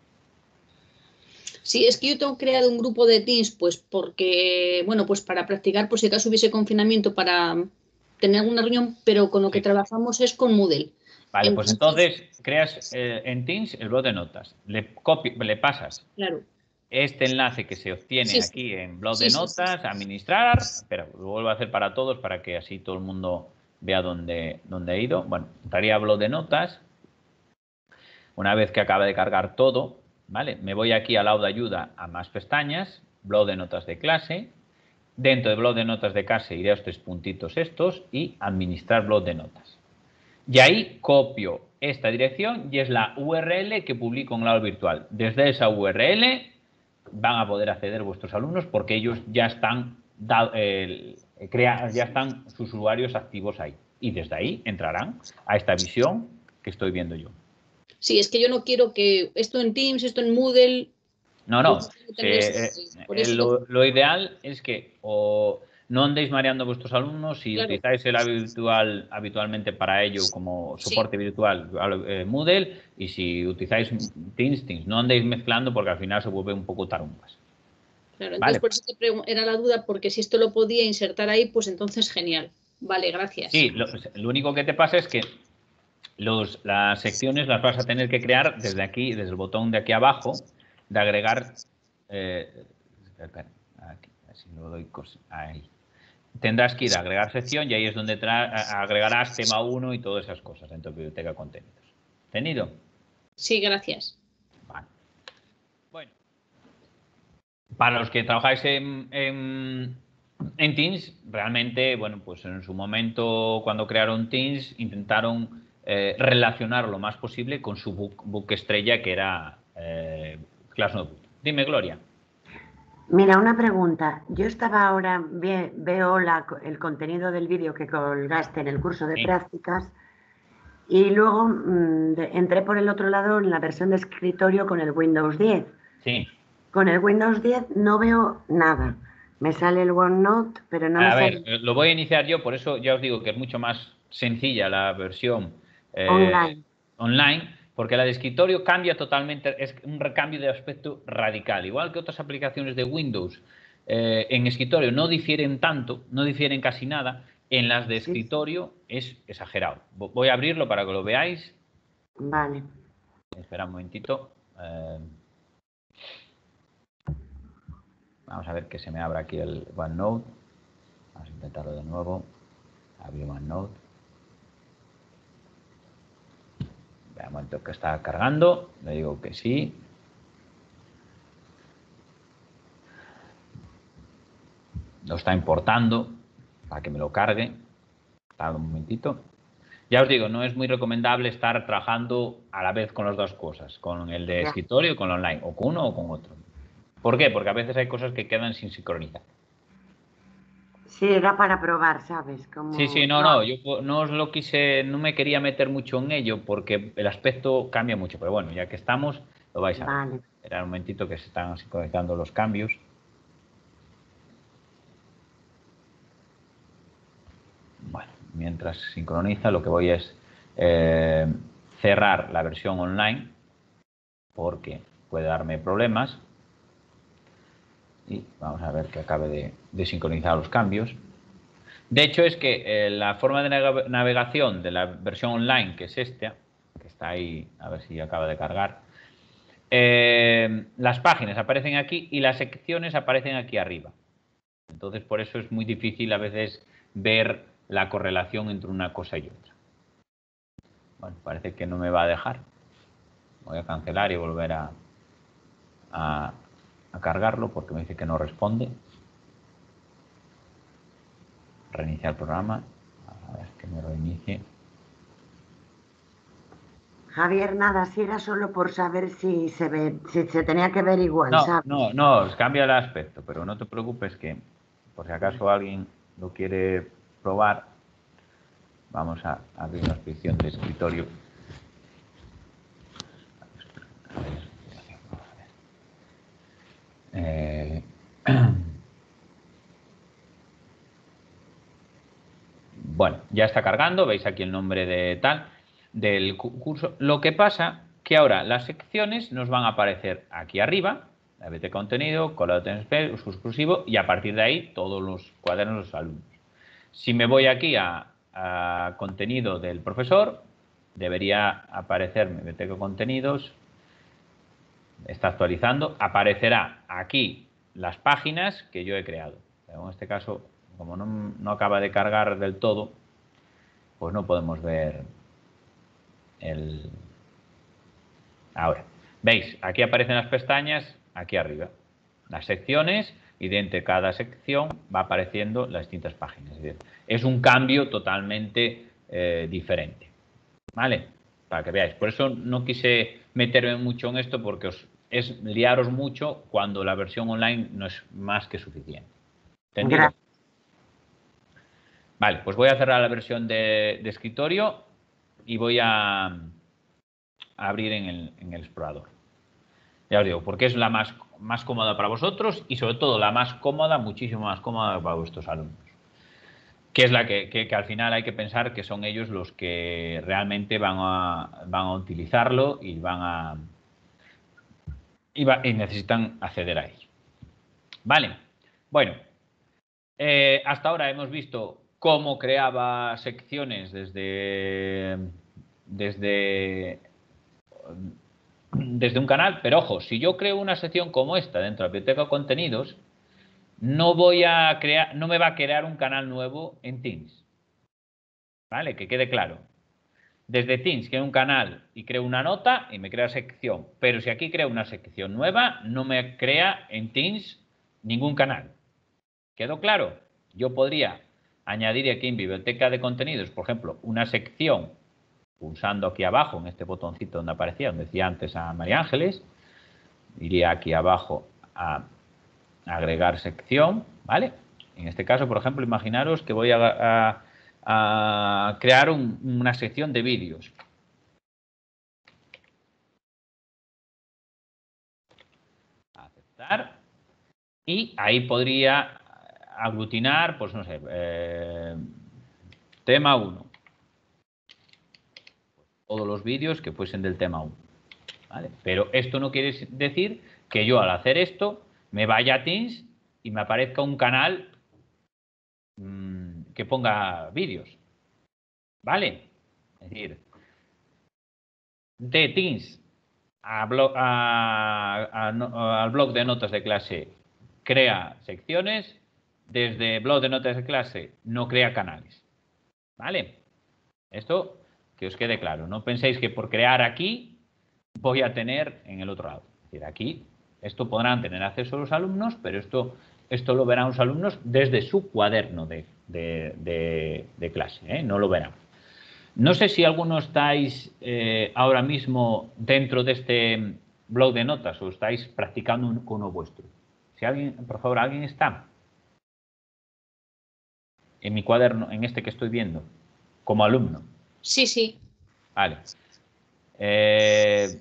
Sí, es que yo tengo creado un grupo de Teams, pues porque, bueno, pues para practicar, por si acaso hubiese confinamiento, para tener una reunión, pero con lo sí. que trabajamos es con Moodle. Vale, entonces, pues entonces creas eh, en Teams el blog de notas, le, copi le pasas claro. este enlace que se obtiene sí, aquí sí. en blog sí, de notas, sí, sí, sí. administrar, espera, lo vuelvo a hacer para todos para que así todo el mundo vea dónde, dónde he ido. Bueno, entraría a blog de notas, una vez que acabe de cargar todo, ¿vale? Me voy aquí al lado de ayuda a más pestañas, blog de notas de clase, dentro de blog de notas de clase iré a estos puntitos estos y administrar blog de notas. Y ahí copio esta dirección y es la U R L que publico en el aula virtual. Desde esa U R L van a poder acceder vuestros alumnos porque ellos ya están, eh, crea, ya están sus usuarios activos ahí. Y desde ahí entrarán a esta visión que estoy viendo yo. Sí, es que yo no quiero que esto en Teams, esto en Moodle... No, no. Eh, eh, lo, lo ideal es que o no andéis mareando a vuestros alumnos si claro. utilizáis el habitual habitualmente para ello como soporte sí. virtual eh, Moodle y si utilizáis Teams, Teams, no andéis mezclando porque al final se vuelve un poco tarumbas. Claro, entonces vale. por eso te era la duda, porque si esto lo podía insertar ahí, pues entonces genial. Vale, gracias. Sí, lo, lo único que te pasa es que los, las secciones las vas a tener que crear desde aquí, desde el botón de aquí abajo, de agregar... Eh, espera, aquí, así lo doy ahí. Tendrás que ir a agregar sección y ahí es donde agregarás tema uno y todas esas cosas dentro de biblioteca contenidos. ¿Entendido? Sí, gracias. Vale. Bueno. Para los que trabajáis en, en, en Teams, realmente, bueno, pues en su momento cuando crearon Teams intentaron eh, relacionar lo más posible con su book, book estrella que era eh, Class Notebook. Dime, Gloria. Mira, una pregunta. Yo estaba ahora, ve, veo la, el contenido del vídeo que colgaste en el curso de sí. prácticas y luego mmm, de, entré por el otro lado en la versión de escritorio con el Windows diez. Sí. Con el Windows diez no veo nada. Me sale el OneNote, pero no a me ver, sale... lo voy a iniciar yo, por eso ya os digo que es mucho más sencilla la versión eh, online. online, porque la de escritorio cambia totalmente, es un recambio de aspecto radical. Igual que otras aplicaciones de Windows eh, en escritorio no difieren tanto, no difieren casi nada, en las de escritorio sí. es exagerado. Voy a abrirlo para que lo veáis. Vale. Espera un momentito. Eh, vamos a ver que se me abra aquí el OneNote. Vamos a intentarlo de nuevo. Abrir OneNote. Vea un momento que está cargando. Le digo que sí. Lo está importando para que me lo cargue. Tarda un momentito. Ya os digo, no es muy recomendable estar trabajando a la vez con las dos cosas, con el de escritorio y con el online, o con uno o con otro. ¿Por qué? Porque a veces hay cosas que quedan sin sincronizar. Sí, era para probar, ¿sabes? Como... Sí, sí, no, no, yo no os lo quise, no me quería meter mucho en ello porque el aspecto cambia mucho, pero bueno, ya que estamos, lo vais a ver. Vale. Espera un momentito que se están sincronizando los cambios. Bueno, mientras sincroniza, lo que voy es eh, cerrar la versión online porque puede darme problemas. Y vamos a ver que acabe de, de sincronizar los cambios. De hecho, es que eh, la forma de navegación de la versión online, que es esta, que está ahí, a ver si acaba de cargar, eh, las páginas aparecen aquí y las secciones aparecen aquí arriba. Entonces, por eso es muy difícil a veces ver la correlación entre una cosa y otra. Bueno, parece que no me va a dejar. Voy a cancelar y volver a, a, a cargarlo porque me dice que no responde. Reiniciar el programa. A ver que me reinicie. Javier, nada, si era solo por saber si se ve, si se tenía que ver igual, No, ¿sabes? no, no, cambia el aspecto, pero no te preocupes que por si acaso alguien lo quiere probar, vamos a abrir una opción de escritorio. Eh, bueno, ya está cargando, veis aquí el nombre de tal, del curso. Lo que pasa que ahora las secciones nos van a aparecer aquí arriba, la B T contenido, colado de uso exclusivo, y a partir de ahí todos los cuadernos de los alumnos. Si me voy aquí a, a contenido del profesor, debería aparecerme B T contenidos, está actualizando, aparecerá aquí las páginas que yo he creado. Pero en este caso, como no, no acaba de cargar del todo, pues no podemos ver el... Ahora, veis, aquí aparecen las pestañas, aquí arriba, las secciones, y dentro de cada sección va apareciendo las distintas páginas. Es decir, es un cambio totalmente eh, diferente, ¿vale? Para que veáis. Por eso no quise meterme mucho en esto, porque os, es liaros mucho cuando la versión online no es más que suficiente. ¿Entendido? Gracias. Vale, pues voy a cerrar la versión de, de escritorio y voy a, a abrir en el, en el explorador. Ya os digo, porque es la más, más cómoda para vosotros y sobre todo la más cómoda, muchísimo más cómoda para vuestros alumnos. Que es la que, que, que al final hay que pensar que son ellos los que realmente van a, van a utilizarlo y van a y, va, y necesitan acceder a ello. Vale, bueno, eh, hasta ahora hemos visto cómo creaba secciones desde, desde, desde un canal, pero ojo, si yo creo una sección como esta dentro de la biblioteca de contenidos, no voy a crear, no me va a crear un canal nuevo en Teams. ¿Vale? Que quede claro. Desde Teams creo un canal y creo una nota y me crea sección. Pero si aquí creo una sección nueva, no me crea en Teams ningún canal. ¿Quedó claro? Yo podría añadir aquí en biblioteca de contenidos, por ejemplo, una sección, pulsando aquí abajo, en este botoncito donde aparecía, donde decía antes a María Ángeles, iría aquí abajo a agregar sección, ¿vale? En este caso, por ejemplo, imaginaros que voy a, a, a crear un, una sección de vídeos. Aceptar. Y ahí podría aglutinar, pues no sé, eh, tema uno. Todos los vídeos que fuesen del tema uno. ¿Vale? Pero esto no quiere decir que yo al hacer esto me vaya a Teams y me aparezca un canal mmm, que ponga vídeos. ¿Vale? Es decir, de Teams a blog, a, a, a, al blog de notas de clase crea secciones, desde blog de notas de clase no crea canales. ¿Vale? Esto que os quede claro. No penséis que por crear aquí voy a tener en el otro lado. Es decir, aquí esto podrán tener acceso a los alumnos, pero esto, esto lo verán los alumnos desde su cuaderno de, de, de, de clase, ¿eh? No lo verán. No sé si alguno estáis eh, ahora mismo dentro de este blog de notas o estáis practicando un, uno vuestro. Si alguien, por favor, ¿alguien está en mi cuaderno, en este que estoy viendo, como alumno? Sí, sí. Vale. Eh,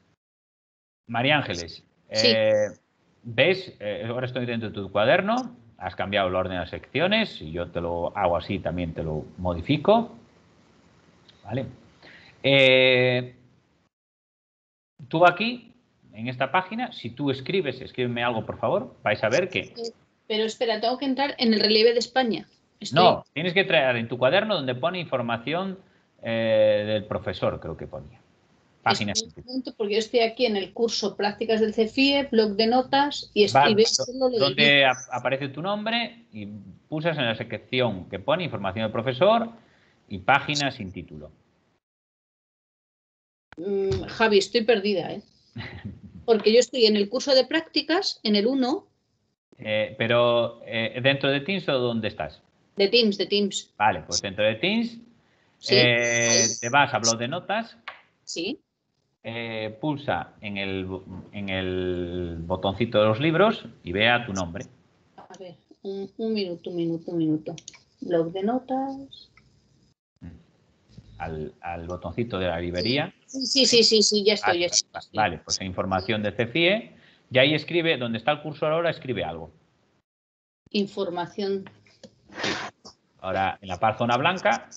María Ángeles, Sí. eh, ¿ves? Eh, ahora estoy dentro de tu cuaderno. has cambiado el orden de las secciones. Si yo te lo hago así, también te lo modifico. ¿Vale? Eh, tú aquí, en esta página, si tú escribes, escríbeme algo, por favor, vais a ver que... Pero espera, tengo que entrar en el relieve de España. Estoy... No, tienes que traer en tu cuaderno donde pone información eh, del profesor, creo que ponía. Página. Porque yo estoy aquí en el curso Prácticas del CEFIE, blog de notas, y, Va, y ves solo lo donde del... ap aparece tu nombre y pulsas en la sección que pone información del profesor y página sin título. Mm, Javi, estoy perdida, ¿eh? Porque yo estoy en el curso de prácticas, en el uno. Eh, pero eh, ¿dentro de Teams o dónde estás? De Teams, de Teams. Vale, pues dentro de Teams Sí. eh, te vas a blog de notas. Sí. Eh, pulsa en el, en el botoncito de los libros y vea tu nombre. A ver, un, un minuto, un minuto, un minuto. Blog de notas. Al, al botoncito de la librería. Sí, sí, sí, sí, sí, ya estoy. Ya estoy. Vale, pues información de CEFIE. Y ahí escribe, donde está el cursor ahora, escribe algo. Información. Sí. Ahora, en la par zona blanca.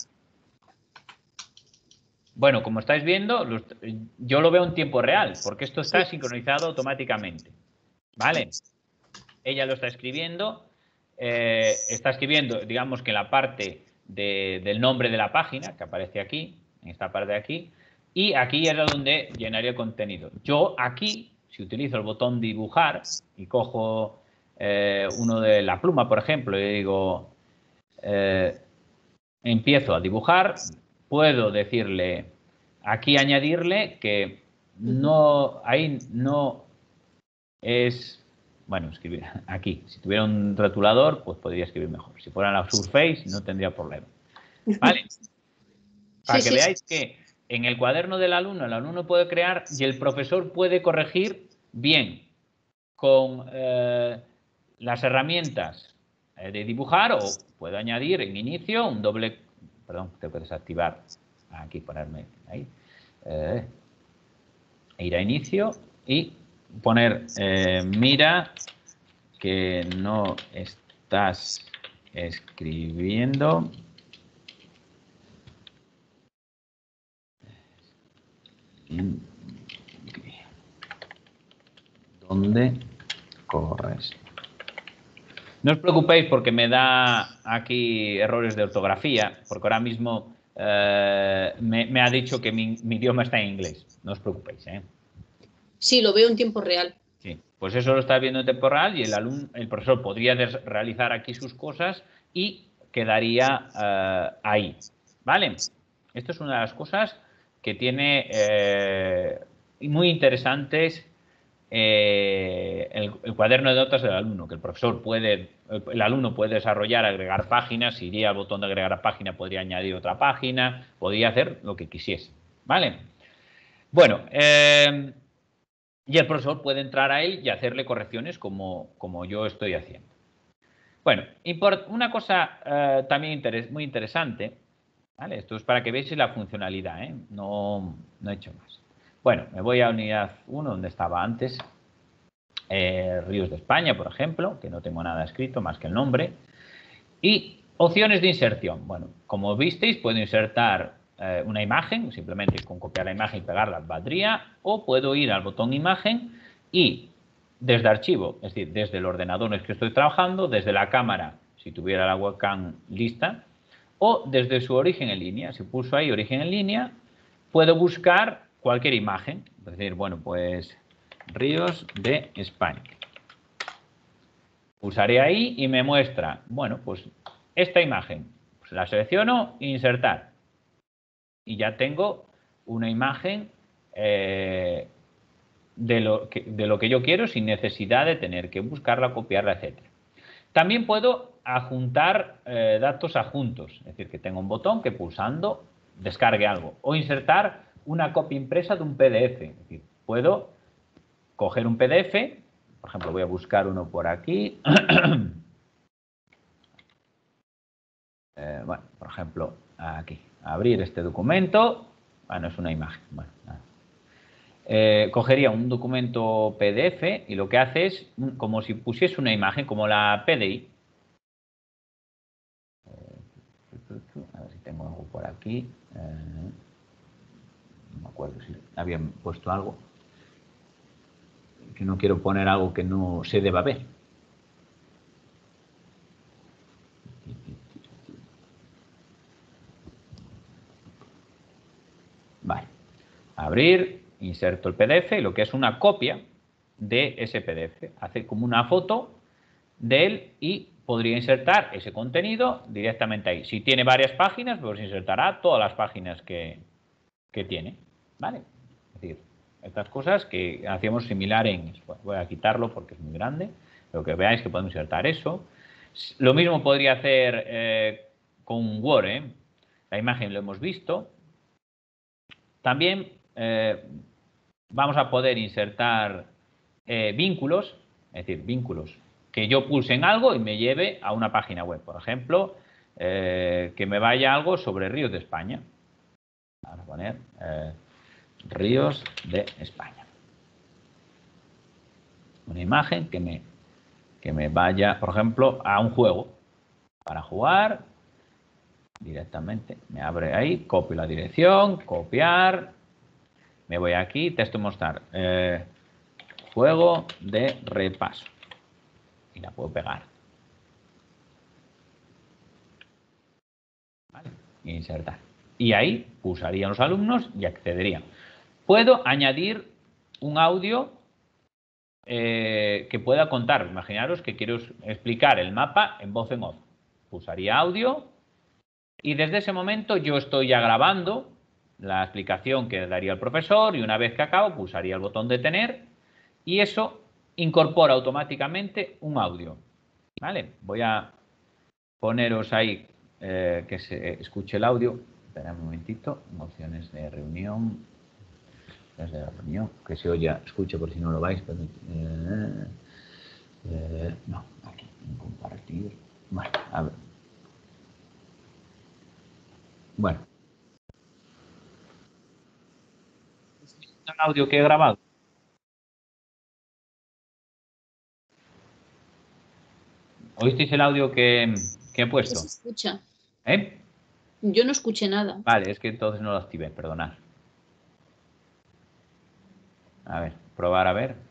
Bueno, como estáis viendo, los, yo lo veo en tiempo real, porque esto está sincronizado automáticamente. ¿Vale? Ella lo está escribiendo. Eh, está escribiendo, digamos que en la parte de, del nombre de la página, que aparece aquí, en esta parte de aquí, y aquí era donde llenaría el contenido. Yo aquí, si utilizo el botón dibujar y cojo eh, uno de la pluma, por ejemplo, y digo, eh, empiezo a dibujar, puedo decirle, aquí añadirle que no, ahí no es... Bueno, escribir aquí. Si tuviera un rotulador, pues podría escribir mejor. Si fuera la Surface, no tendría problema. ¿Vale? Para Sí, que sí, veáis sí. que en el cuaderno del alumno, el alumno puede crear y el profesor puede corregir bien con eh, las herramientas eh, de dibujar, o puedo añadir en inicio un doble... Perdón, tengo que desactivar. Aquí, ponerme ahí. Eh, ir a inicio y poner eh, mira que no estás escribiendo dónde corres. No os preocupéis porque me da aquí errores de ortografía, porque ahora mismo eh, me, me ha dicho que mi, mi idioma está en inglés. No os preocupéis, ¿eh? Sí, lo veo en tiempo real. Sí, pues eso lo está viendo en temporal y el alumno, el profesor podría realizar aquí sus cosas y quedaría uh, ahí, ¿vale? Esto es una de las cosas que tiene eh, muy interesantes eh, el, el cuaderno de notas del alumno, que el profesor puede, el, el alumno puede desarrollar, agregar páginas, si iría al botón de agregar página podría añadir otra página, podría hacer lo que quisiese, ¿vale? Bueno, eh, y el profesor puede entrar a él y hacerle correcciones como, como yo estoy haciendo. Bueno, una cosa eh, también interes muy interesante, ¿vale? Esto es para que veáis la funcionalidad, ¿eh? No, no he hecho más. Bueno, me voy a unidad uno, donde estaba antes. Eh, Ríos de España, por ejemplo, que no tengo nada escrito más que el nombre. Y opciones de inserción. Bueno, como visteis, puedo insertar eh, una imagen, simplemente con copiar la imagen y pegarla valdría, o puedo ir al botón imagen y desde archivo, es decir, desde el ordenador en el que estoy trabajando, desde la cámara, si tuviera la webcam lista, o desde su origen en línea. Si pulso ahí origen en línea, puedo buscar cualquier imagen. Es decir, bueno, pues Ríos de España. Pulsaré ahí y me muestra, bueno, pues esta imagen. Pues la selecciono, insertar. Y ya tengo una imagen eh, de, lo que, de lo que yo quiero sin necesidad de tener que buscarla, copiarla, etcétera. También puedo adjuntar eh, datos adjuntos. Es decir, que tengo un botón que pulsando descargue algo. O insertar una copia impresa de un P D F. Es decir, puedo coger un P D F. Por ejemplo, voy a buscar uno por aquí. eh, bueno, por ejemplo, aquí. Abrir este documento. Bueno, es una imagen. Bueno, nada. Eh, cogería un documento P D F y lo que hace es como si pusiese una imagen, como la P D I. por aquí. Eh, no me acuerdo si habían puesto algo. Que no quiero poner algo que no se deba ver. Vale. Abrir, inserto el P D F y lo que es una copia de ese P D F. Hace como una foto de él y podría insertar ese contenido directamente ahí. Si tiene varias páginas, pues insertará todas las páginas que, que tiene. ¿Vale? Es decir, estas cosas que hacíamos similar en... Voy a quitarlo porque es muy grande. Pero que veáis que podemos insertar eso. Lo mismo podría hacer eh, con Word. ¿eh? La imagen lo hemos visto. También eh, vamos a poder insertar eh, vínculos, es decir, vínculos que yo pulse en algo y me lleve a una página web. Por ejemplo, eh, que me vaya algo sobre ríos de España. Vamos a poner eh, ríos de España. Una imagen que me, que me vaya, por ejemplo, a un juego. Para jugar, directamente me abre ahí, copio la dirección, copiar. Me voy aquí, texto mostrar. Eh, juego de repaso. Y la puedo pegar. ¿Vale? Insertar. Y ahí pulsarían los alumnos y accederían. Puedo añadir un audio eh, que pueda contar. Imaginaros que quiero explicar el mapa en voz en off. Pulsaría audio y desde ese momento yo estoy ya grabando la explicación que daría el profesor y una vez que acabo pulsaría el botón detener y eso incorpora automáticamente un audio. ¿Vale? Voy a poneros ahí eh, que se escuche el audio. Espera un momentito. Opciones de reunión. Opciones de reunión. Que se oya, escuche por si no lo vais. Pero, eh, eh, no, aquí, en compartir. Vale, a ver. Bueno. Este es el audio que he grabado. ¿Oísteis el audio que, que he puesto? Sí se escucha. ¿Eh? Yo no escuché nada. Vale, es que entonces no lo activé, perdonad. A ver, probar a ver.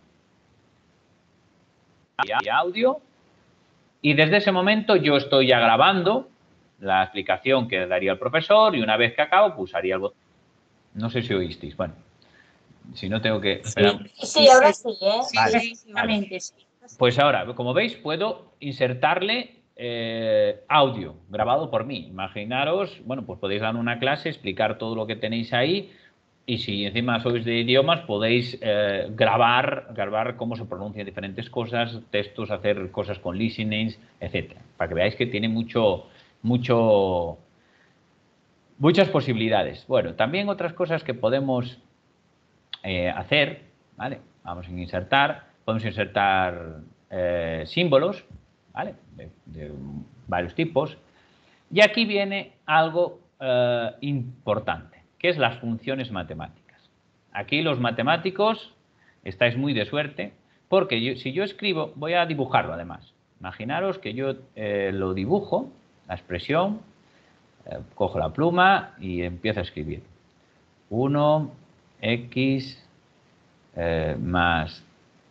Y audio. Y desde ese momento yo estoy ya grabando la explicación que daría el profesor y una vez que acabo pulsaría el botón. No sé si oísteis. Bueno, si no tengo que... esperar. Sí, sí, ahora sí, ¿eh? Vale, Efectivamente, vale. sí. Pues ahora, como veis, puedo insertarle eh, audio grabado por mí. Imaginaros, bueno, pues podéis dar una clase, explicar todo lo que tenéis ahí y si encima sois de idiomas, podéis eh, grabar, grabar cómo se pronuncian diferentes cosas, textos, hacer cosas con listenings, etcétera. Para que veáis que tiene mucho, mucho, muchas posibilidades. Bueno, también otras cosas que podemos eh, hacer, ¿vale? Vamos a insertar, podemos insertar eh, símbolos, ¿vale? De, de varios tipos. Y aquí viene algo eh, importante, que es las funciones matemáticas. Aquí los matemáticos estáis muy de suerte, porque yo, si yo escribo, voy a dibujarlo además. Imaginaros que yo eh, lo dibujo, la expresión, eh, cojo la pluma y empiezo a escribir. uno, x eh, más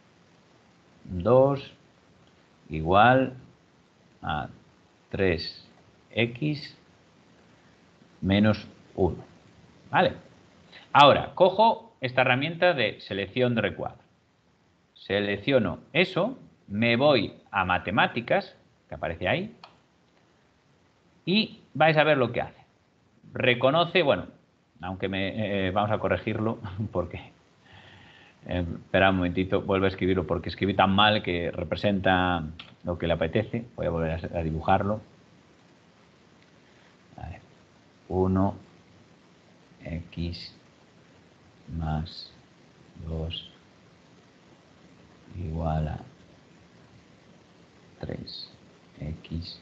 dos igual a tres x menos uno. ¿Vale? Ahora, cojo esta herramienta de selección de recuadro. Selecciono eso, me voy a matemáticas, que aparece ahí, y vais a ver lo que hace. Reconoce, bueno, aunque me, eh, vamos a corregirlo, porque... Eh, espera un momentito, vuelvo a escribirlo porque escribí tan mal que representa lo que le apetece. Voy a volver a, a dibujarlo. A ver. uno x más dos igual a tres x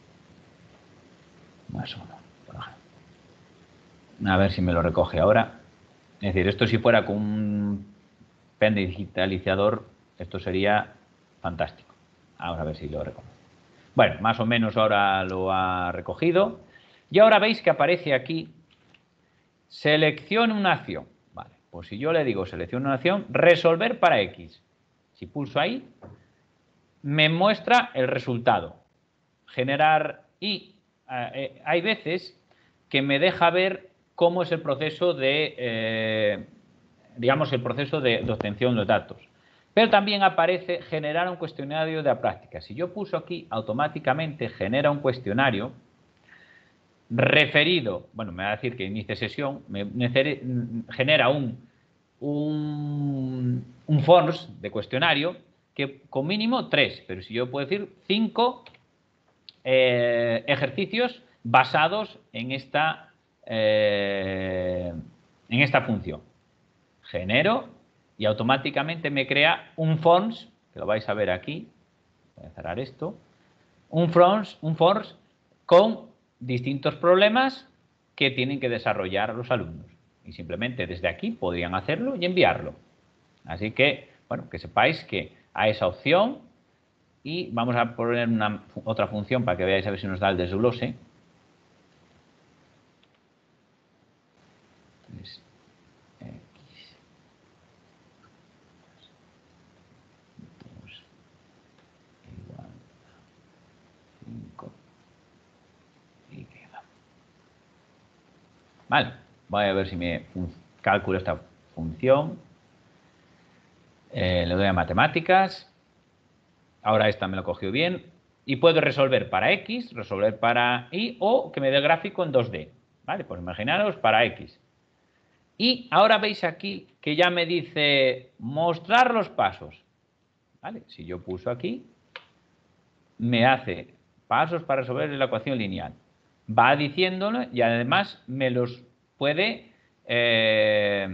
más uno, por ejemplo. A ver si me lo recoge ahora. Es decir, esto si fuera con un pen digitalizador, esto sería fantástico. Vamos a ver si lo reconoce. Bueno, más o menos ahora lo ha recogido. Y ahora veis que aparece aquí, seleccione una acción. Vale, pues si yo le digo seleccione una acción, resolver para X. Si pulso ahí, me muestra el resultado. Generar y eh, hay veces que me deja ver cómo es el proceso de, eh, digamos, el proceso de, de obtención de los datos. Pero también aparece generar un cuestionario de la práctica. Si yo pulso aquí, automáticamente genera un cuestionario referido, bueno, me va a decir que inicie sesión, me, me genera un, un, un forms de cuestionario que con mínimo tres, pero si yo puedo decir cinco eh, ejercicios basados en esta, eh, en esta función. Genero y automáticamente me crea un forms, que lo vais a ver aquí, voy a cerrar esto, un forms, un forms con distintos problemas que tienen que desarrollar los alumnos. Y simplemente desde aquí podrían hacerlo y enviarlo. Así que, bueno, que sepáis que a esa opción, y vamos a poner una, otra función para que veáis a ver si nos da el desglose. Entonces, X. Igual cinco. Y queda. Vale, voy a ver si me calculo esta función. Eh, le doy a matemáticas. Ahora esta me lo cogió bien. Y puedo resolver para X, resolver para Y o que me dé el gráfico en dos D. Vale, pues imaginaros para X. Y ahora veis aquí que ya me dice mostrar los pasos. Vale, si yo pulso aquí, me hace pasos para resolver la ecuación lineal. Va diciéndolo y además me los puede eh,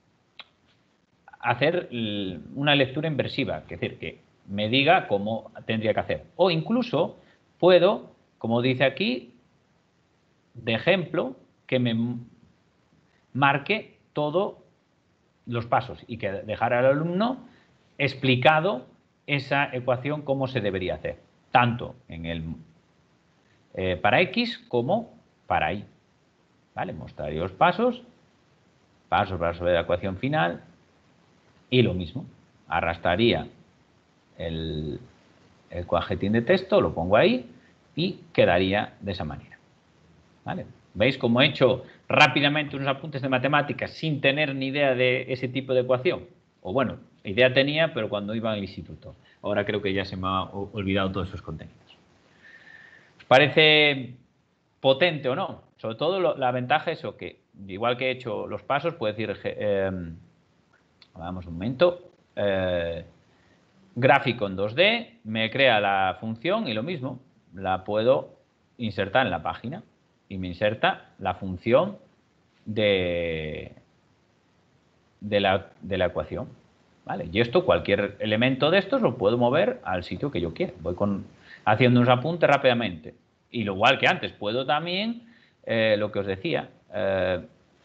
hacer una lectura inversiva, es decir, que me diga cómo tendría que hacer. O incluso puedo, como dice aquí, de ejemplo, que me marque todos los pasos y que dejar al alumno explicado esa ecuación cómo se debería hacer, tanto en el eh, para X como para Y. ¿Vale? Mostraría los pasos, pasos para resolver la ecuación final y lo mismo, arrastraría el, el cuajetín de texto, lo pongo ahí y quedaría de esa manera. ¿Vale? ¿Veis cómo he hecho rápidamente unos apuntes de matemáticas sin tener ni idea de ese tipo de ecuación? O bueno, idea tenía, pero cuando iba al instituto. Ahora creo que ya se me ha olvidado todos esos contenidos. ¿Os parece potente o no? Sobre todo lo, la ventaja es que, igual que he hecho los pasos, puedo decir, eh, vamos un momento, eh, gráfico en dos D, me crea la función y lo mismo, la puedo insertar en la página y me inserta la función de, de, la, de la ecuación. ¿Vale? Y esto, cualquier elemento de estos lo puedo mover al sitio que yo quiera. Voy con, haciendo unos apuntes rápidamente. Y lo igual que antes, puedo también, eh, lo que os decía, eh,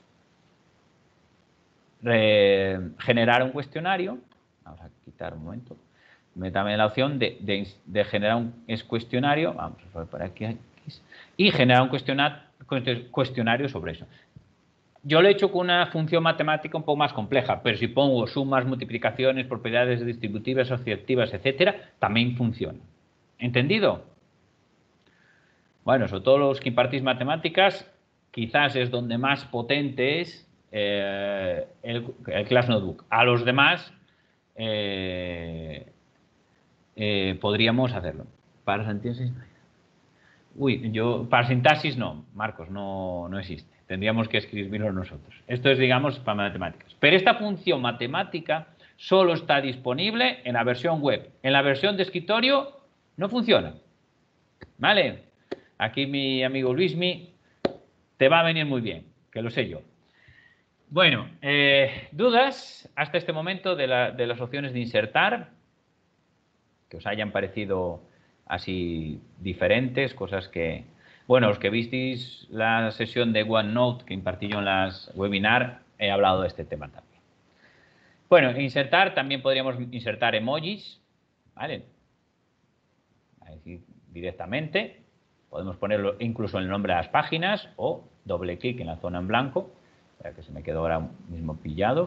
re, generar un cuestionario. Vamos a quitar un momento. Me también la opción de, de, de generar un es cuestionario. Vamos a ver por aquí. Y generar un cuestionario, cuestionario sobre eso. Yo lo he hecho con una función matemática un poco más compleja, pero si pongo sumas, multiplicaciones, propiedades distributivas, asociativas, etcétera, también funciona. ¿Entendido? Bueno, sobre todo los que impartís matemáticas, quizás es donde más potente es eh, el, el Class Notebook. A los demás eh, eh, podríamos hacerlo. Para sintaxis, uy, yo para sintaxis no, Marcos, no, no existe. Tendríamos que escribirlo nosotros. Esto es, digamos, para matemáticas. Pero esta función matemática solo está disponible en la versión web. En la versión de escritorio no funciona. ¿Vale? Aquí mi amigo Luismi te va a venir muy bien, que lo sé yo. Bueno, eh, ¿dudas hasta este momento de, la, de las opciones de insertar? Que os hayan parecido así diferentes, cosas que... Bueno, los que visteis la sesión de OneNote que impartí yo en las webinar, he hablado de este tema también. Bueno, insertar, también podríamos insertar emojis, ¿vale? Así, directamente. Podemos ponerlo incluso en el nombre de las páginas o doble clic en la zona en blanco, para que se me quede ahora mismo pillado.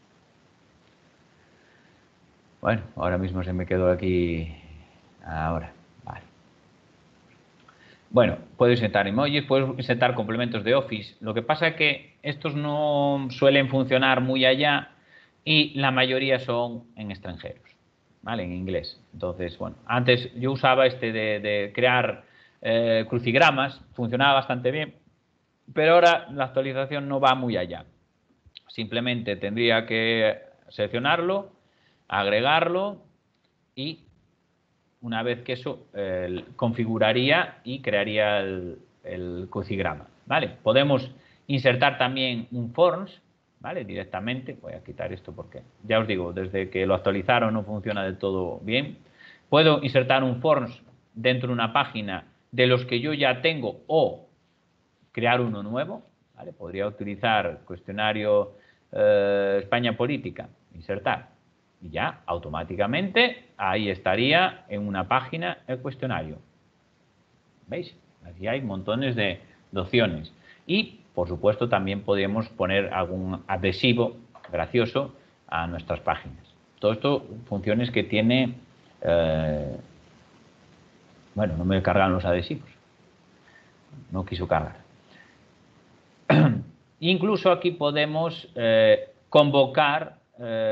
Bueno, ahora mismo se me quedó aquí. Ahora, vale. Bueno, puedo insertar emojis, puedo insertar complementos de Office. Lo que pasa es que estos no suelen funcionar muy allá y la mayoría son en extranjeros, ¿vale? En inglés. Entonces, bueno, antes yo usaba este de, de crear eh, crucigramas, funcionaba bastante bien, pero ahora la actualización no va muy allá. Simplemente tendría que seleccionarlo, agregarlo y una vez que eso eh, configuraría y crearía el, el crucigrama, ¿vale? Podemos insertar también un forms, ¿vale? Directamente. Voy a quitar esto porque, ya os digo, desde que lo actualizaron no funciona del todo bien. Puedo insertar un forms dentro de una página de los que yo ya tengo o crear uno nuevo, ¿vale? Podría utilizar cuestionario eh, España Política, insertar. Y ya automáticamente ahí estaría en una página el cuestionario. ¿Veis? Aquí hay montones de, de opciones. Y, por supuesto, también podemos poner algún adhesivo gracioso a nuestras páginas. Todo esto, funciones que tiene... Eh, bueno, no me cargan los adhesivos. No quiso cargar. Incluso aquí podemos eh, convocar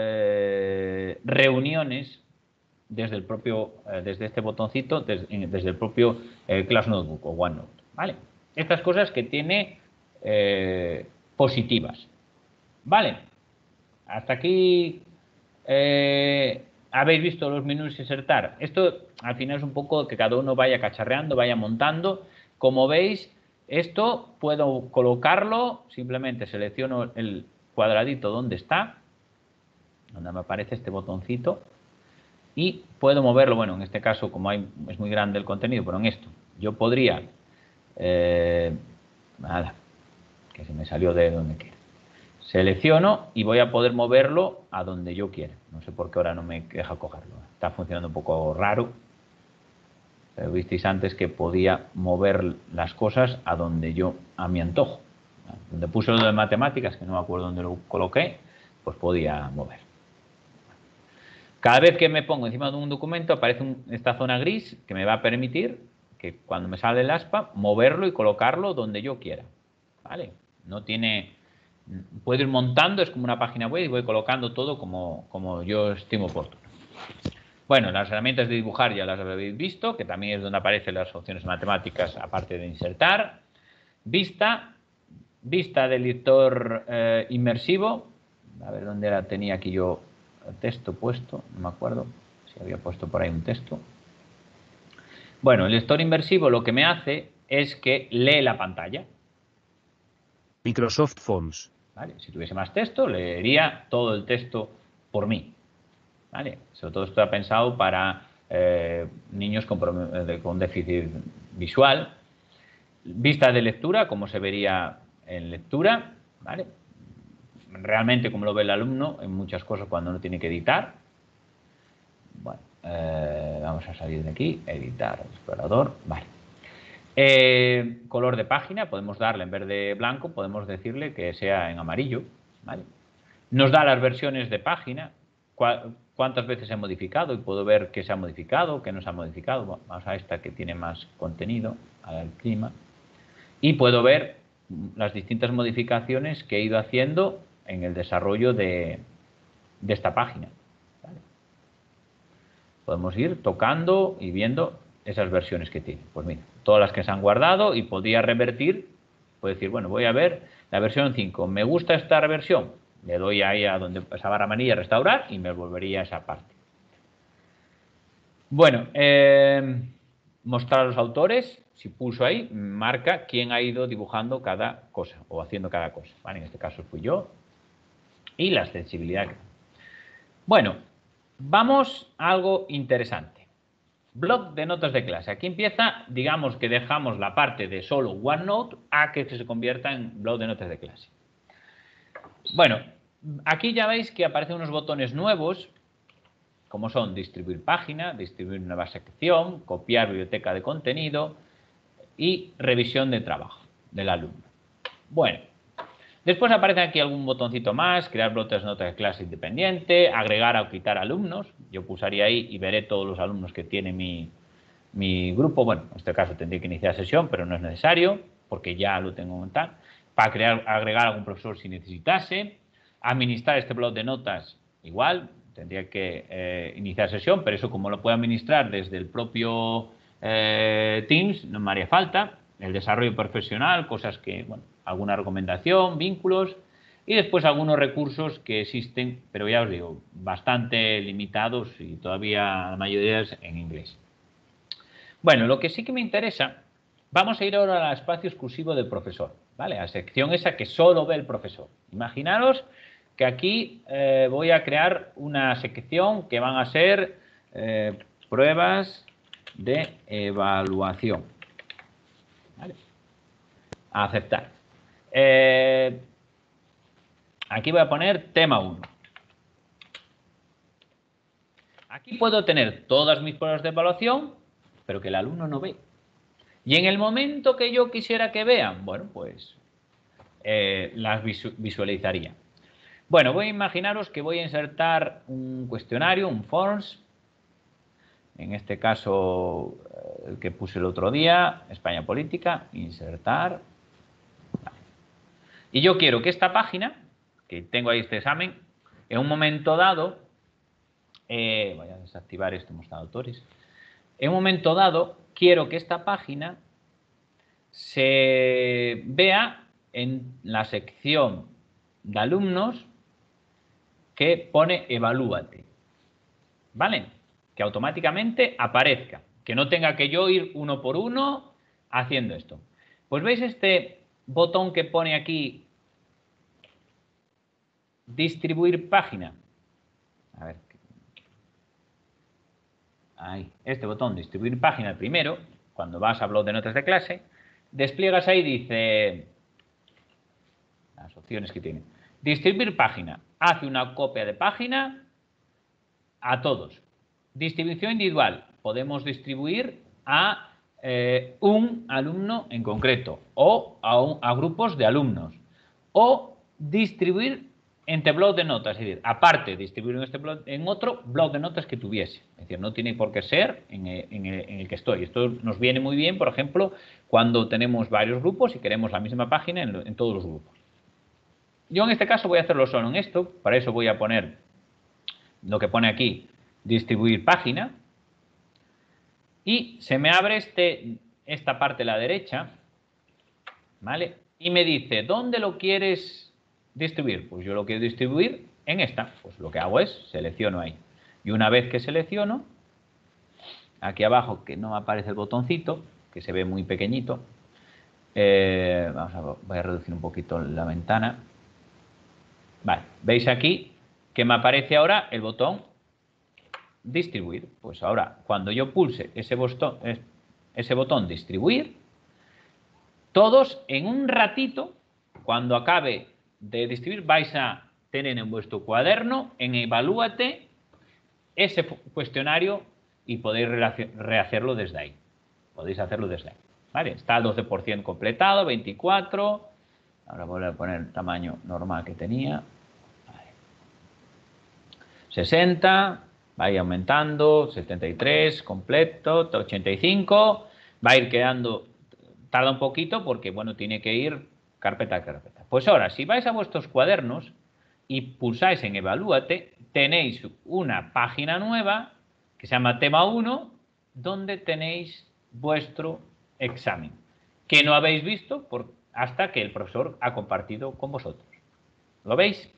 eh, reuniones desde el propio, eh, desde este botoncito, desde, desde el propio eh, Class Notebook o OneNote, ¿vale? Estas cosas que tiene eh, positivas, ¿vale? Hasta aquí eh, habéis visto los menús insertar. Esto al final es un poco que cada uno vaya cacharreando, vaya montando. Como veis, esto puedo colocarlo, simplemente selecciono el cuadradito donde está, donde me aparece este botoncito, y puedo moverlo. Bueno, en este caso, como hay, es muy grande el contenido, pero en esto yo podría, eh, nada, que se me salió de donde quiera. Selecciono y voy a poder moverlo a donde yo quiera. No sé por qué ahora no me deja cogerlo. Está funcionando un poco raro. Pero visteis antes que podía mover las cosas a donde yo, a mi antojo. Donde puse lo de matemáticas, que no me acuerdo dónde lo coloqué, pues podía mover. Cada vez que me pongo encima de un documento aparece un, esta zona gris que me va a permitir que cuando me sale el aspa, moverlo y colocarlo donde yo quiera. ¿Vale? No tiene... Puedo ir montando, es como una página web y voy colocando todo como, como yo estimo oportuno. Bueno, las herramientas de dibujar ya las habéis visto, que también es donde aparecen las opciones matemáticas aparte de insertar. Vista, vista del lector eh, inmersivo. A ver dónde la tenía aquí yo el texto puesto, no me acuerdo si había puesto por ahí un texto. Bueno, el lector inmersivo lo que me hace es que lee la pantalla. Microsoft Forms. ¿Vale? Si tuviese más texto, leería todo el texto por mí. ¿Vale? Sobre todo esto está pensado para eh, niños con, con déficit visual. Vista de lectura, como se vería en lectura, ¿vale? Realmente como lo ve el alumno en muchas cosas cuando no tiene que editar. Bueno, eh, vamos a salir de aquí, editar explorador, vale. Eh, color de página, podemos darle en verde blanco, podemos decirle que sea en amarillo, ¿vale? Nos da las versiones de página, cuántas veces he modificado y puedo ver qué se ha modificado, qué no se ha modificado. Bueno, vamos a esta que tiene más contenido, al clima, y puedo ver las distintas modificaciones que he ido haciendo en el desarrollo de, de esta página. ¿Vale? Podemos ir tocando y viendo esas versiones que tiene. Pues mira, todas las que se han guardado y podría revertir, puedo decir, bueno, voy a ver la versión cinco, me gusta esta versión, le doy ahí a donde esa barra amarilla restaurar y me volvería a esa parte. Bueno, eh, mostrar a los autores, si pulso ahí, marca quién ha ido dibujando cada cosa o haciendo cada cosa. ¿Vale? En este caso fui yo. Y la extensibilidad. Bueno, vamos a algo interesante. Blog de notas de clase. Aquí empieza, digamos que dejamos la parte de solo OneNote a que se convierta en blog de notas de clase. Bueno, aquí ya veis que aparecen unos botones nuevos, como son distribuir página, distribuir nueva sección, copiar biblioteca de contenido, y revisión de trabajo del alumno. Bueno, después aparece aquí algún botoncito más, crear bloques de notas de clase independiente, agregar o quitar alumnos. Yo pulsaría ahí y veré todos los alumnos que tiene mi, mi grupo. Bueno, en este caso tendría que iniciar sesión, pero no es necesario porque ya lo tengo en tal. Para crear, agregar algún profesor si necesitase. Administrar este bloque de notas, igual, tendría que eh, iniciar sesión, pero eso como lo puedo administrar desde el propio eh, Teams, no me haría falta. El desarrollo profesional, cosas que, bueno, alguna recomendación, vínculos y después algunos recursos que existen, pero ya os digo, bastante limitados y todavía la mayoría es en inglés. Bueno, lo que sí que me interesa, vamos a ir ahora al espacio exclusivo del profesor, ¿vale? A la sección esa que solo ve el profesor. Imaginaros que aquí eh, voy a crear una sección que van a ser eh, pruebas de evaluación. ¿Vale? A aceptar. Eh, aquí voy a poner tema uno. Aquí puedo tener todas mis pruebas de evaluación, pero que el alumno no ve. Y en el momento que yo quisiera que vean, bueno, pues eh, las visu visualizaría. Bueno, voy a imaginaros que voy a insertar un cuestionario, un forms. En este caso, el que puse el otro día, España Política, insertar. Vale. Y yo quiero que esta página, que tengo ahí este examen, en un momento dado, eh, voy a desactivar esto, mostrar autores. En un momento dado, quiero que esta página se vea en la sección de alumnos que pone evalúate. ¿Vale? Que automáticamente aparezca, que no tenga que yo ir uno por uno haciendo esto. Pues veis este botón que pone aquí distribuir página. A ver. Ahí, este botón distribuir página primero, cuando vas a blog de notas de clase, despliegas ahí, dice las opciones que tiene. Distribuir página. Hace una copia de página a todos. Distribución individual. Podemos distribuir a eh, un alumno en concreto o a, un, a grupos de alumnos. O distribuir entre blog de notas, es decir, aparte distribuir en, este blog, en otro blog de notas que tuviese. Es decir, no tiene por qué ser en el, en, el, en el que estoy. Esto nos viene muy bien, por ejemplo, cuando tenemos varios grupos y queremos la misma página en, en todos los grupos. Yo en este caso voy a hacerlo solo en esto. Para eso voy a poner lo que pone aquí, distribuir página. Y se me abre este, esta parte a la derecha, ¿vale? Y me dice, ¿dónde lo quieres distribuir? Pues yo lo quiero distribuir en esta. Pues lo que hago es, selecciono ahí. Y una vez que selecciono, aquí abajo, que no me aparece el botoncito, que se ve muy pequeñito, eh, vamos a, voy a reducir un poquito la ventana. Vale, veis aquí que me aparece ahora el botón distribuir. Pues ahora, cuando yo pulse ese botón, ese botón distribuir, todos en un ratito, cuando acabe de distribuir, vais a tener en vuestro cuaderno, en Evalúate, ese cuestionario y podéis rehacerlo desde ahí. Podéis hacerlo desde ahí. ¿Vale? Está al doce por ciento completado, veinticuatro. Ahora voy a poner el tamaño normal que tenía. Vale. sesenta. Va a ir aumentando. setenta y tres. Completo. ochenta y cinco. Va a ir quedando. Tarda un poquito porque, bueno, tiene que ir carpeta a carpeta. Pues ahora, si vais a vuestros cuadernos y pulsáis en Evalúate, tenéis una página nueva que se llama tema uno, donde tenéis vuestro examen, que no habéis visto por, hasta que el profesor ha compartido con vosotros. ¿Lo veis?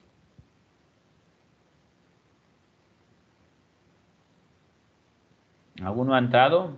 ¿Alguno ha entrado?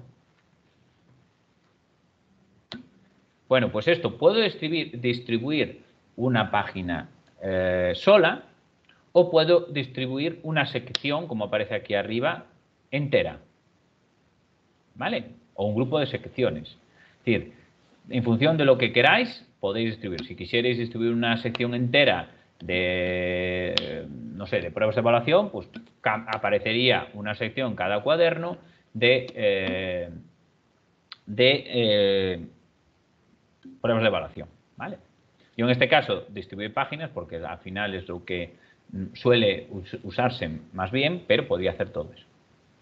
Bueno, pues esto, puedo distribuir, distribuir una página eh, sola o puedo distribuir una sección, como aparece aquí arriba, entera. ¿Vale? O un grupo de secciones. Es decir, en función de lo que queráis, podéis distribuir. Si quisierais distribuir una sección entera de, no sé, de pruebas de evaluación, pues aparecería una sección en cada cuaderno de, eh, de eh, pruebas de evaluación, ¿vale? Yo en este caso distribuir páginas porque al final es lo que suele usarse más bien, pero podía hacer todo eso.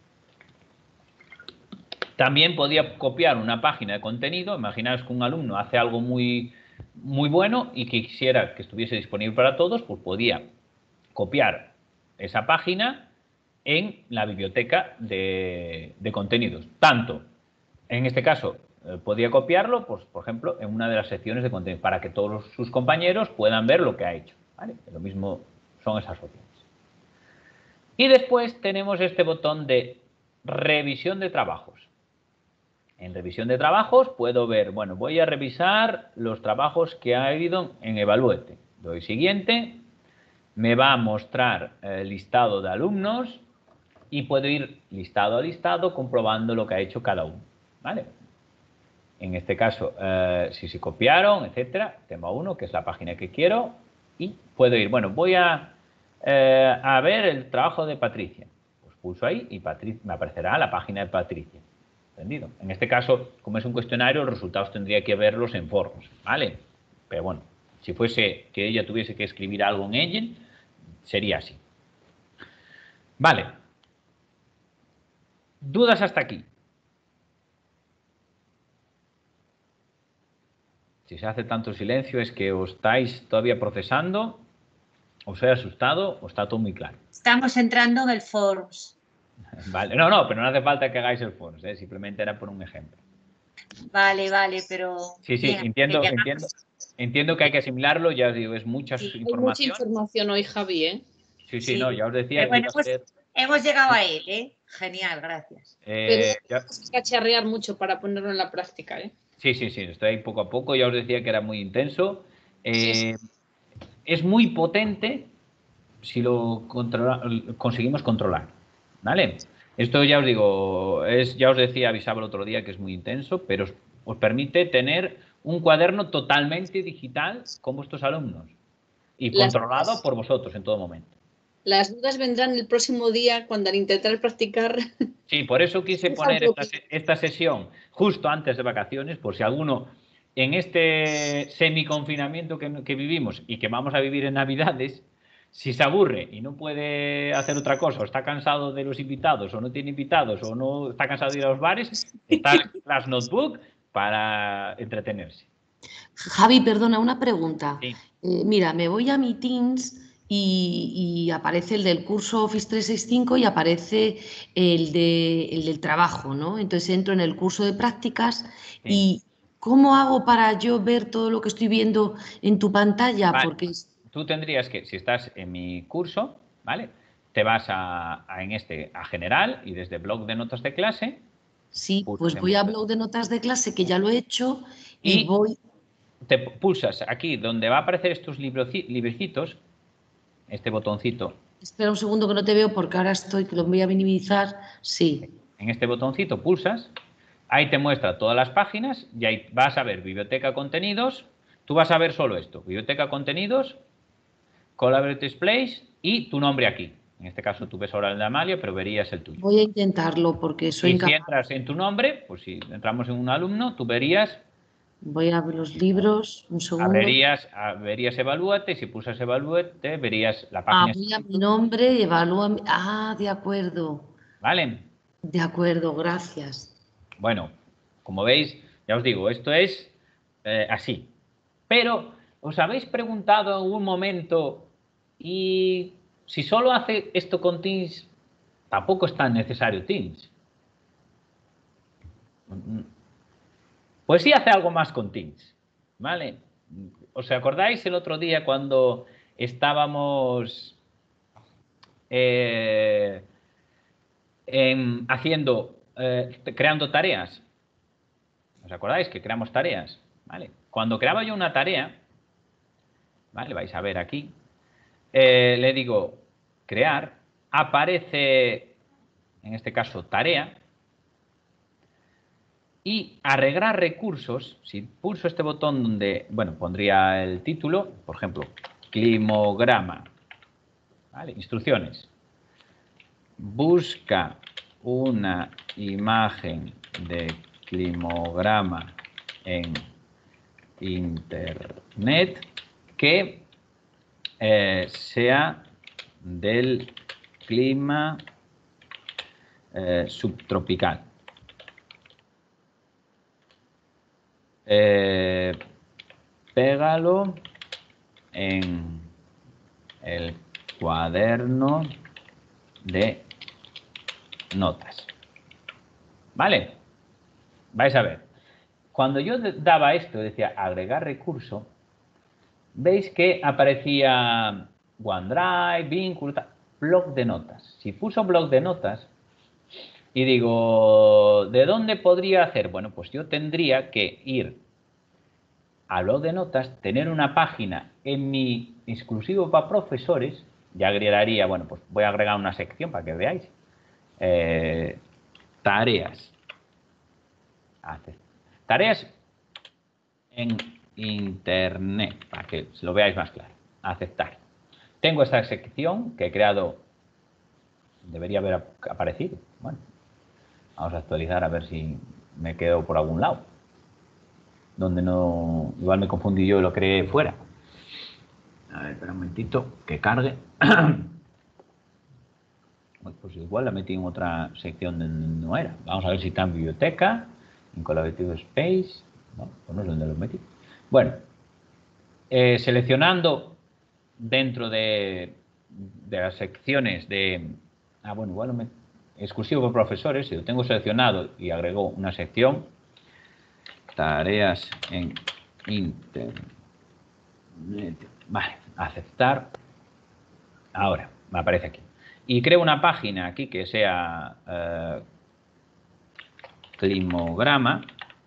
También podía copiar una página de contenido. Imaginaos que un alumno hace algo muy, muy bueno y que quisiera que estuviese disponible para todos, pues podía copiar esa página en la biblioteca de, de contenidos. Tanto, en este caso, eh, podía copiarlo, pues, por ejemplo, en una de las secciones de contenido, para que todos sus compañeros puedan ver lo que ha hecho, ¿vale? Lo mismo son esas opciones. Y después tenemos este botón de revisión de trabajos. En revisión de trabajos puedo ver, bueno, voy a revisar los trabajos que ha habido en Evalúete. Doy siguiente, me va a mostrar el listado de alumnos y puedo ir listado a listado comprobando lo que ha hecho cada uno, ¿vale? En este caso, eh, si se copiaron, etcétera, tema uno, que es la página que quiero, y puedo ir, bueno, voy a, eh, a ver el trabajo de Patricia. Pues pulso ahí y Patricia, me aparecerá la página de Patricia. ¿Entendido? En este caso, como es un cuestionario, los resultados tendría que verlos en foros, ¿vale? Pero bueno, si fuese que ella tuviese que escribir algo en Engine, sería así. Vale. ¿Dudas hasta aquí? Si se hace tanto silencio es que os estáis todavía procesando, os he asustado o está todo muy claro. Estamos entrando en el Forms. Vale, no, no, pero no hace falta que hagáis el Forms, ¿eh? Simplemente era por un ejemplo. Vale, vale, pero... Sí, sí, bien, entiendo, llegamos. entiendo, entiendo que hay que asimilarlo, ya os digo, es mucha Sí, hay información. mucha información hoy, Javi, ¿eh? Sí, sí, Sí. no, ya os decía Pero que bueno, iba a pues ser... hemos llegado a él, ¿eh? Genial, gracias. eh, ya- Tenemos que cacharrear mucho para ponerlo en la práctica, ¿eh? Sí, sí, sí, estoy ahí poco a poco, ya os decía que era muy intenso. Sí, sí. Eh, es muy potente si lo controla- conseguimos controlar, ¿vale? Esto ya os digo, es, ya os decía, avisaba el otro día que es muy intenso, pero os, os permite tener un cuaderno totalmente digital con vuestros alumnos y Las controlado dudas- por vosotros en todo momento. Las dudas vendrán el próximo día cuando al intentar practicar. Sí, por eso quise surja poner otro esta, se- esta sesión justo antes de vacaciones, por si alguno en este semiconfinamiento que, que vivimos y que vamos a vivir en Navidades, si se aburre y no puede hacer otra cosa, o está cansado de los invitados, o no tiene invitados, o no está cansado de ir a los bares, está el Class Notebook para entretenerse. Javi, perdona, una pregunta. Sí. Eh, mira, me voy a mi Teams y, y aparece el del curso Office trescientos sesenta y cinco y aparece el, de, el del trabajo, ¿no? Entonces entro en el curso de prácticas Sí. y ¿cómo hago para yo ver todo lo que estoy viendo en tu pantalla? Vale. Porque es- Tú tendrías que, si estás en mi curso, ¿vale? Te vas a, a en este, a general y desde blog de notas de clase. sí, Pulsas pues en voy a blog. blog de notas de clase, que ya lo he hecho, y, Y voy... te pulsas aquí donde va a aparecer estos libroci- librecitos, este botoncito. Espera un segundo que no te veo porque ahora estoy, que lo voy a minimizar. Sí. En este botoncito pulsas, ahí te muestra todas las páginas y ahí vas a ver biblioteca contenidos. Tú vas a ver solo esto, biblioteca contenidos, Collaborate Displays y tu nombre aquí. En este caso tú ves ahora el de Amalia, pero verías el tuyo. Voy a intentarlo porque soy Y si incapaz. entras en tu nombre, pues si entramos en un alumno, tú verías, Voy a ver los libros, un segundo. verías, verías Evalúate, si pulsas Evalúate, verías la Ah, página. voy a mi nombre y evalúa. mi- Ah, de acuerdo. ¿Vale? De acuerdo, gracias. Bueno, como veis, ya os digo, esto es eh, así. Pero, ¿os habéis preguntado en algún momento y si solo hace esto con Teams, tampoco es tan necesario Teams? Pues sí hace algo más con Teams, ¿vale? ¿Os acordáis el otro día cuando estábamos eh, en, haciendo, eh, creando tareas? ¿Os acordáis que creamos tareas? ¿Vale? Cuando creaba yo una tarea, ¿vale? Vais a ver aquí, eh, le digo crear, aparece, en este caso, tarea, y arreglar recursos, si pulso este botón donde, bueno, pondría el título, por ejemplo, climograma, ¿vale? Instrucciones. Busca una imagen de climograma en internet que eh, sea del clima eh, subtropical. Eh, pégalo en el cuaderno de notas. ¿Vale? Vais a ver. Cuando yo daba esto, decía agregar recurso, veis que aparecía OneDrive, vínculo, blog de notas. Si puso blog de notas y digo, ¿de dónde podría hacer? Bueno, pues yo tendría que ir al blog de notas, tener una página en mi exclusivo para profesores, ya agregaría, bueno, pues voy a agregar una sección para que veáis. Eh, tareas. Tareas en internet, para que lo veáis más claro. Aceptar. Tengo esta sección que he creado, debería haber aparecido. Bueno, vamos a actualizar a ver si me quedo por algún lado. Donde no, igual me confundí yo y lo creé fuera. A ver, espera un momentito, que cargue. Pues igual la metí en otra sección donde no era. Vamos a ver si está en biblioteca, en Collaborative Space. No, pues no sé dónde lo metí. Bueno, eh, seleccionando dentro de, de las secciones de... Ah, bueno, igual lo metí. Exclusivo para profesores, si lo tengo seleccionado y agrego una sección, tareas en internet. Vale, aceptar. Ahora, me aparece aquí. Y creo una página aquí que sea eh, climograma.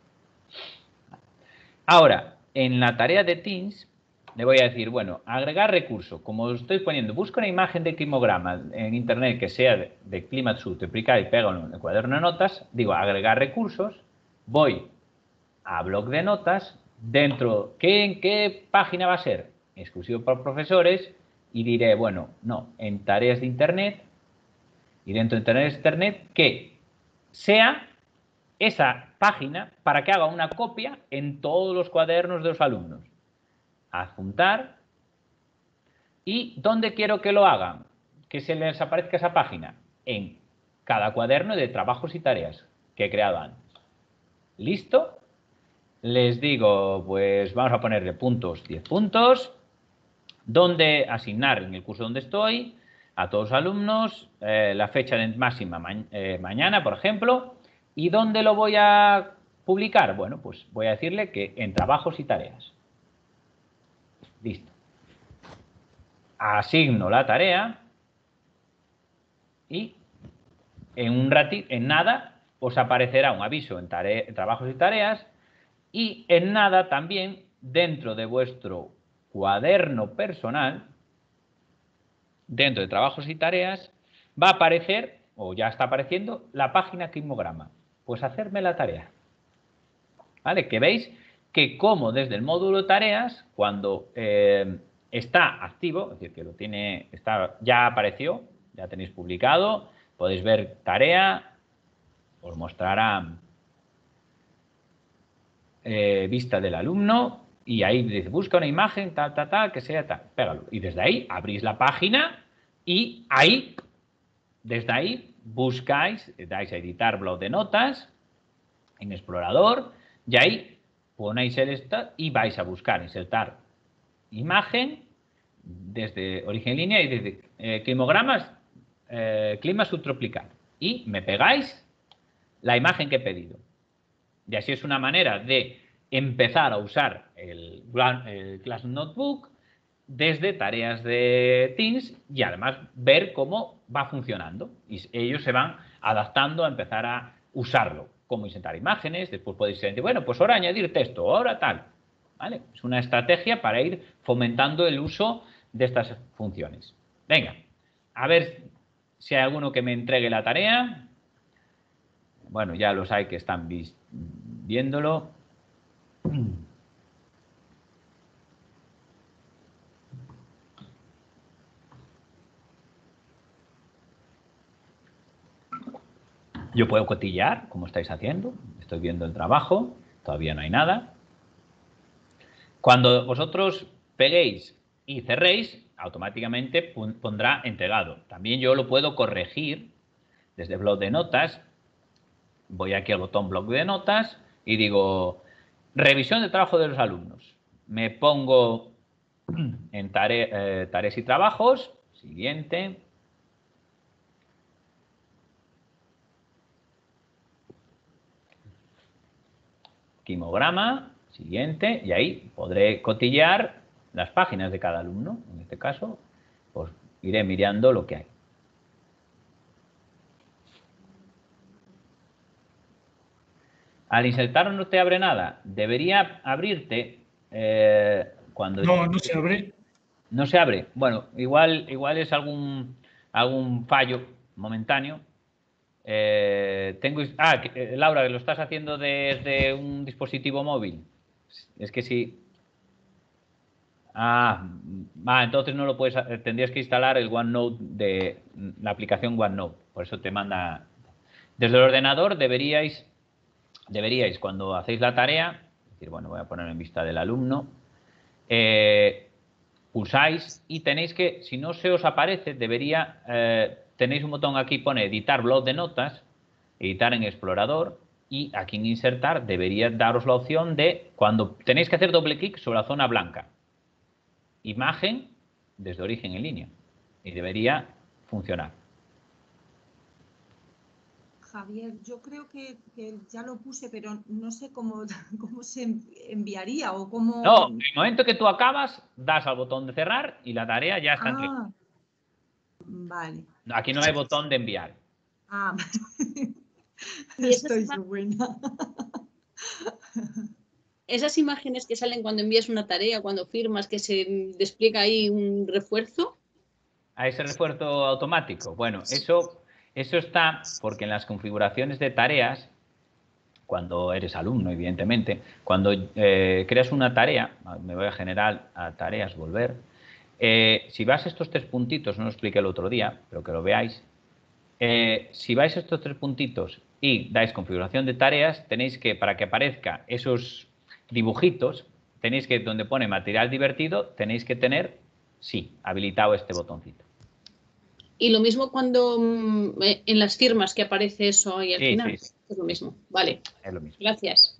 Ahora, en la tarea de Teams, le voy a decir, bueno, agregar recurso. Como os estoy poniendo, busco una imagen de climograma en internet que sea de, de clima subtropical y pégalo en el cuaderno de notas. Digo, agregar recursos. Voy a blog de notas. Dentro, ¿qué, ¿en qué página va a ser? Exclusivo para profesores. Y diré, bueno, no, en tareas de internet. Y dentro de tareas de internet, que sea esa página para que haga una copia en todos los cuadernos de los alumnos. Adjuntar. ¿Y dónde quiero que lo hagan? Que se les aparezca esa página. En cada cuaderno de trabajos y tareas que he creado antes. ¿Listo? Les digo, pues vamos a ponerle puntos, diez puntos. ¿Dónde asignar en el curso donde estoy? A todos los alumnos. Eh, la fecha de máxima ma eh, mañana, por ejemplo. ¿Y dónde lo voy a publicar? Bueno, pues voy a decirle que en trabajos y tareas. Listo. Asigno la tarea y en un ratito, en nada, os aparecerá un aviso en, en trabajos y tareas y en nada también dentro de vuestro cuaderno personal, dentro de trabajos y tareas, va a aparecer, o ya está apareciendo, la página climograma. Pues hacerme la tarea. ¿Vale? Que veis que como desde el módulo tareas, cuando eh, está activo, es decir, que lo tiene, está, ya apareció, ya tenéis publicado, podéis ver tarea, os mostrará eh, vista del alumno y ahí dice, busca una imagen, tal, tal, tal, que sea tal, pégalo. Y desde ahí abrís la página y ahí, desde ahí, buscáis, dais a editar blog de notas en explorador y ahí ponéis el start y vais a buscar, insertar imagen desde origen en línea y desde eh, climogramas, eh, clima subtropical. Y me pegáis la imagen que he pedido. Y así es una manera de empezar a usar el, el Class Notebook desde tareas de Teams y además ver cómo va funcionando. Y ellos se van adaptando a empezar a usarlo. Cómo insertar imágenes, después podéis decir, bueno, pues ahora añadir texto, ahora tal. ¿Vale? Es una estrategia para ir fomentando el uso de estas funciones. Venga, a ver si hay alguno que me entregue la tarea. Bueno, ya los hay que están viéndolo. Yo puedo cotillar, como estáis haciendo. Estoy viendo el trabajo, todavía no hay nada. Cuando vosotros peguéis y cerréis, automáticamente pondrá entregado. También yo lo puedo corregir desde bloc de notas. Voy aquí al botón bloc de notas y digo revisión de trabajo de los alumnos. Me pongo en tare, eh, tareas y trabajos. Siguiente. Quimograma. Siguiente. Y ahí podré cotillear las páginas de cada alumno. En este caso, pues iré mirando lo que hay. Al insertar no te abre nada. Debería abrirte eh, cuando... No, no se abre. No se abre. Bueno, igual, igual es algún, algún fallo momentáneo. Eh, tengo... Ah, que, Laura, ¿lo estás haciendo desde un dispositivo móvil? Es que sí. Ah, ah, entonces no lo puedes... Tendrías que instalar el OneNote de la aplicación OneNote. Por eso te manda... Desde el ordenador deberíais... Deberíais, cuando hacéis la tarea, es decir, bueno, voy a poner en vista del alumno, eh, pulsáis y tenéis que, si no se os aparece, debería, eh, tenéis un botón aquí, pone editar bloc de notas, editar en explorador, y aquí en insertar debería daros la opción de, cuando tenéis que hacer doble clic sobre la zona blanca, imagen desde origen en línea, y debería funcionar. Javier, yo creo que, que ya lo puse, pero no sé cómo, cómo se enviaría o cómo... No, en el momento que tú acabas, das al botón de cerrar y la tarea ya está entregada. Ah, vale. Aquí no hay botón de enviar. Ah, Y esas, estoy ima- buena. esas imágenes que salen cuando envías una tarea, cuando firmas, que se despliega ahí un refuerzo. A ese refuerzo automático. Bueno, eso... Eso está porque en las configuraciones de tareas, cuando eres alumno, evidentemente, cuando eh, creas una tarea, me voy a generar a tareas, volver, eh, si vas a estos tres puntitos, no lo expliqué el otro día, pero que lo veáis, eh, si vais a estos tres puntitos y dais configuración de tareas, tenéis que, para que aparezca esos dibujitos, tenéis que, donde pone material divertido, tenéis que tener, sí, habilitado este botoncito. Y lo mismo cuando mm, en las firmas que aparece eso ahí al Sí, final. sí, sí. Es lo mismo. Vale. Es lo mismo. Gracias.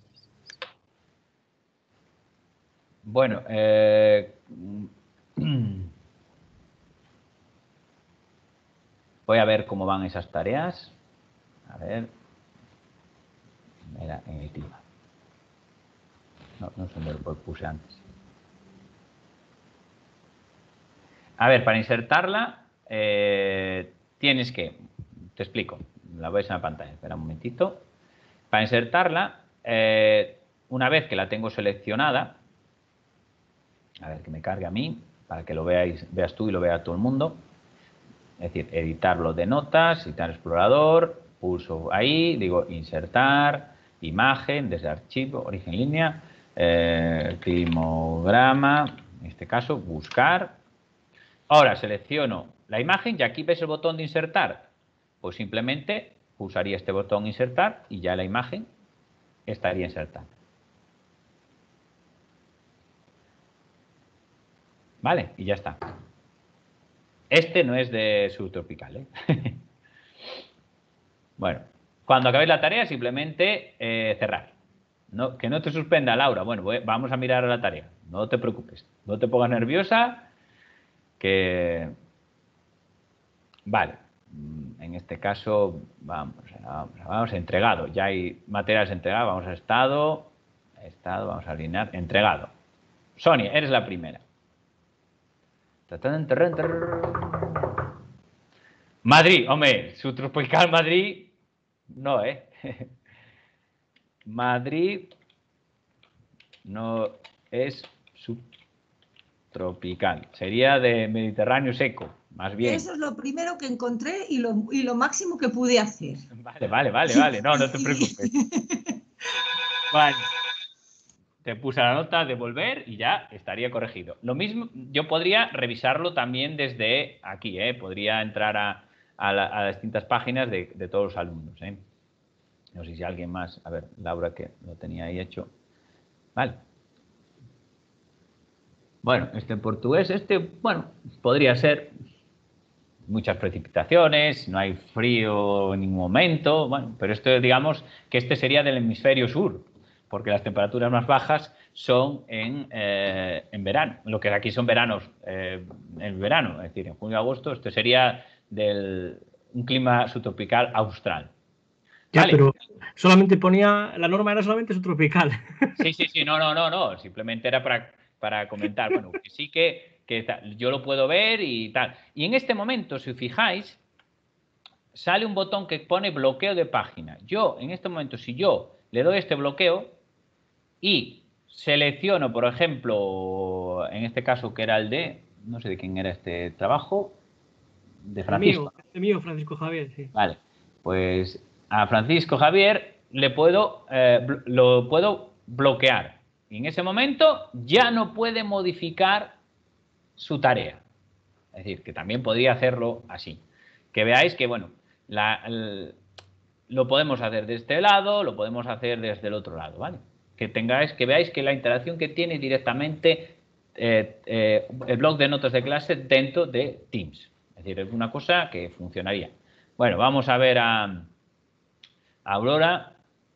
Bueno, eh, voy a ver cómo van esas tareas. A ver. Era en el clima. No, no sé dónde lo puse antes. A ver, para insertarla, eh, tienes que, te explico, la veis en la pantalla, espera un momentito. Para insertarla, eh, una vez que la tengo seleccionada, a ver que me cargue a mí, para que lo veáis, veas tú y lo vea todo el mundo. Es decir, editar bloc de notas, editar explorador, pulso ahí, digo insertar, imagen, desde archivo, origen línea, eh, climograma, en este caso, buscar. Ahora selecciono la imagen y aquí ves el botón de insertar. Pues simplemente pulsaría este botón insertar y ya la imagen estaría insertada. Vale, y ya está. Este no es de subtropical, ¿eh? Bueno, cuando acabéis la tarea simplemente eh, cerrar. No, que no te suspenda, Laura. Bueno, voy, vamos a mirar a la tarea. No te preocupes. No te pongas nerviosa. Que... Vale. En este caso, vamos, vamos, vamos, entregado. Ya hay materiales entregados. Vamos a estado. Estado, vamos a alinear. Entregado. Sonia, eres la primera. Madrid, hombre, subtropical Madrid, no, ¿eh? Madrid no es subtropical, sería de Mediterráneo seco, más bien. Eso es lo primero que encontré y lo, y lo máximo que pude hacer. Vale, vale, vale, vale, no, no te preocupes. Vale. Te puse la nota de volver y ya estaría corregido. Lo mismo, yo podría revisarlo también desde aquí, ¿eh? Podría entrar a, a, la, a las distintas páginas de, de todos los alumnos, ¿eh? No sé si alguien más, a ver, Laura que lo tenía ahí hecho. Vale. Bueno, este portugués, este, bueno, podría ser muchas precipitaciones, no hay frío en ningún momento, bueno, pero esto digamos que este sería del hemisferio sur, porque las temperaturas más bajas son en, eh, en verano, lo que aquí son veranos, eh, en verano, es decir, en junio y agosto, esto sería del un clima subtropical austral. Ya, Vale. pero solamente ponía, la norma era solamente subtropical. Sí, sí, sí, no, no, no, no, simplemente era para, para comentar, bueno, que sí que, que tal, yo lo puedo ver y tal. Y en este momento, si os fijáis, sale un botón que pone bloqueo de página. Yo, en este momento, si yo le doy este bloqueo y selecciono, por ejemplo, en este caso que era el de, no sé de quién era este trabajo, de Francisco. El mío, el mío, Francisco Javier, sí. Vale, pues a Francisco Javier le puedo, eh, lo puedo bloquear. Y en ese momento ya no puede modificar su tarea. Es decir, que también podría hacerlo así. Que veáis que, bueno, la, el, lo podemos hacer de este lado, lo podemos hacer desde el otro lado, ¿vale? Que tengáis, que veáis que la interacción que tiene directamente eh, eh, el bloc de notas de clase dentro de Teams. Es decir, es una cosa que funcionaría. Bueno, vamos a ver a, a Aurora.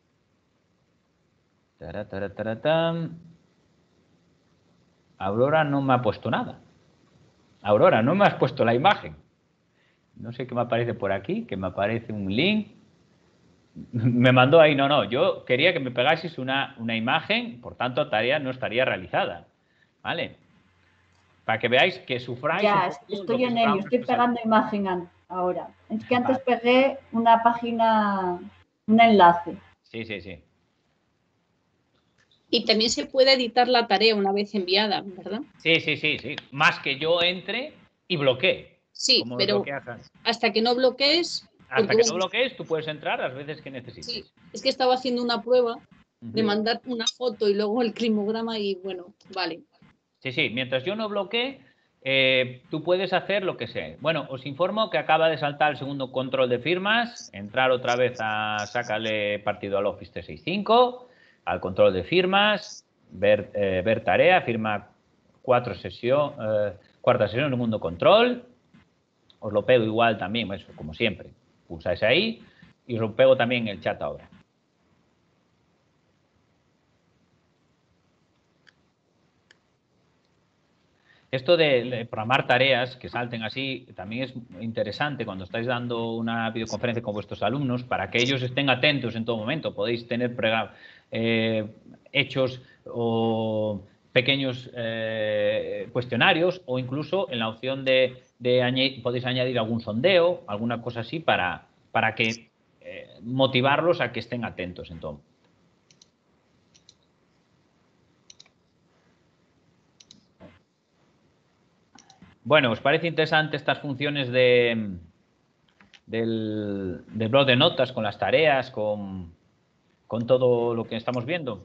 Aurora no me ha puesto nada. Aurora, no me has puesto la imagen. No sé qué me aparece por aquí, que me aparece un link. Me mandó ahí, no, no, yo quería que me pegaseis una, una imagen, por tanto, la tarea no estaría realizada. ¿Vale? Para que veáis que sufráis. Ya, estoy en ello, estoy pegando imagen ahora. Es que antes vale. pegué una página, un enlace. Sí, sí, sí. Y también se puede editar la tarea una vez enviada, ¿verdad? Sí, sí, sí, sí. Más que yo entre y bloquee. Sí, pero hasta que no bloquees... Hasta que no bloquees, tú puedes entrar las veces que necesites. Sí, es que estaba haciendo una prueba uh-huh. de mandar una foto y luego el climograma y bueno, vale. Sí, sí, mientras yo no bloquee, eh, tú puedes hacer lo que sea. Bueno, os informo que acaba de saltar el segundo control de firmas, entrar otra vez a sácale partido al Office trescientos sesenta y cinco, al control de firmas, ver, eh, ver tarea, firma cuatro sesión, eh, cuarta sesión, segundo control. Os lo pego igual también, eso, como siempre. Pulsáis ahí y os lo pego también en el chat ahora. Esto de, de programar tareas que salten así también es interesante cuando estáis dando una videoconferencia con vuestros alumnos para que ellos estén atentos en todo momento. Podéis tener eh, hechos o pequeños eh, cuestionarios o incluso en la opción de, de añadir, podéis añadir algún sondeo, alguna cosa así para, para que eh, motivarlos a que estén atentos en todo. Bueno, ¿os parece interesante estas funciones de, del, del blog de notas con las tareas, con, con todo lo que estamos viendo?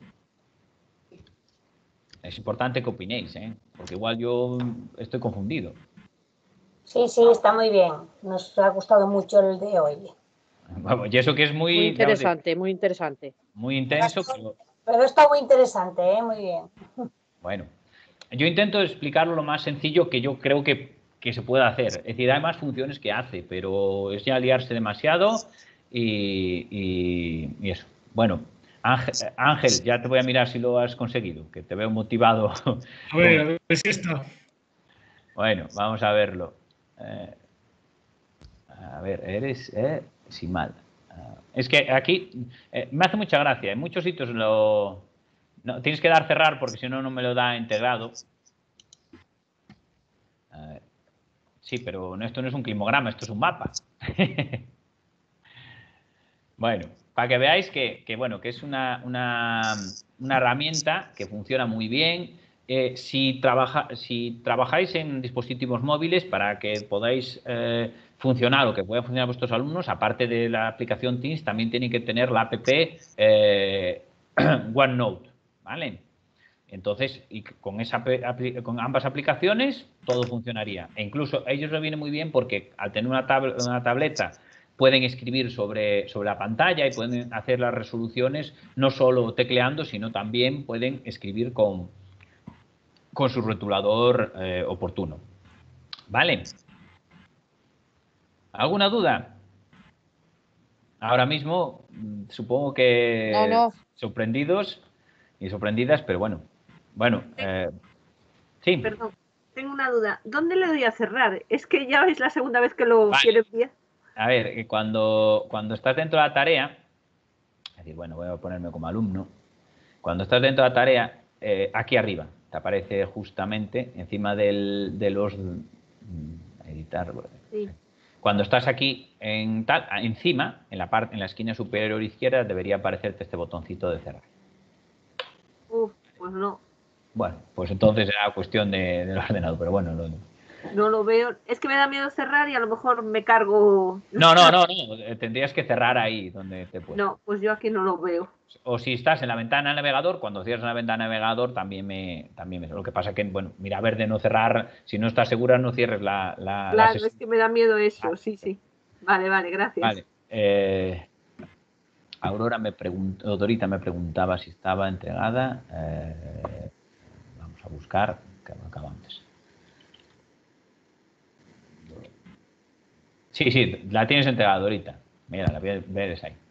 Es importante que opinéis, ¿eh? Porque igual yo estoy confundido. Sí, sí, está muy bien. Nos ha gustado mucho el de hoy. Bueno, y eso que es muy... Muy interesante, digamos, muy interesante. Muy intenso. Pero, pero está muy interesante, ¿eh? Muy bien. Bueno. Yo intento explicarlo lo más sencillo que yo creo que, que se puede hacer. Es decir, hay más funciones que hace, pero es ya liarse demasiado y, y, y eso. Bueno, Ángel, Ángel, ya te voy a mirar si lo has conseguido, que te veo motivado. A ver, a ver si está. Bueno, vamos a verlo. Eh, a ver, eres eh, Simal. Uh, es que aquí eh, me hace mucha gracia. En muchos sitios lo... No, tienes que dar cerrar porque si no, no me lo da integrado. A ver. Sí, pero esto no es un climograma, esto es un mapa. Bueno, para que veáis que, que, bueno, que es una, una, una herramienta que funciona muy bien. Eh, si, trabaja, si trabajáis en dispositivos móviles para que podáis eh, funcionar o que puedan funcionar vuestros alumnos, aparte de la aplicación Teams, también tienen que tener la app eh, OneNote. ¿Vale? Entonces, y con, esa, con ambas aplicaciones, todo funcionaría. E incluso a ellos les viene muy bien porque al tener una, tab una tableta pueden escribir sobre, sobre la pantalla y pueden hacer las resoluciones no solo tecleando, sino también pueden escribir con, con su rotulador eh, oportuno. ¿Vale? ¿Alguna duda? Ahora mismo, supongo que No, no. sorprendidos y sorprendidas, pero bueno. Bueno, eh, sí. Perdón, tengo una duda. ¿Dónde le doy a cerrar? Es que ya es la segunda vez que lo Vale. quiero enviar. A ver, cuando, cuando estás dentro de la tarea, es decir, bueno, voy a ponerme como alumno. Cuando estás dentro de la tarea, eh, aquí arriba, te aparece justamente encima del, de los... Editar. Sí. Cuando estás aquí en tal, encima, en la parte, en la esquina superior izquierda, debería aparecerte este botoncito de cerrar. Uf, pues no. Bueno, pues entonces era cuestión de, del ordenador, pero bueno, no, no lo veo. Es que me da miedo cerrar y a lo mejor me cargo. No, no, no, no. Tendrías que cerrar ahí donde te puedes. No, pues yo aquí no lo veo. O si estás en la ventana del navegador, cuando cierras la ventana del navegador también me, también me... Lo que pasa que, bueno, mira a ver de no cerrar, si no estás segura no cierres la... la claro, la es que me da miedo eso, sí, sí. Vale, vale, gracias. Vale. Eh, Aurora me preguntó, Dorita me preguntaba si estaba entregada. Eh, vamos a buscar, que lo acabo antes. Sí, sí, la tienes entregada, Dorita. Mira, la ves ahí.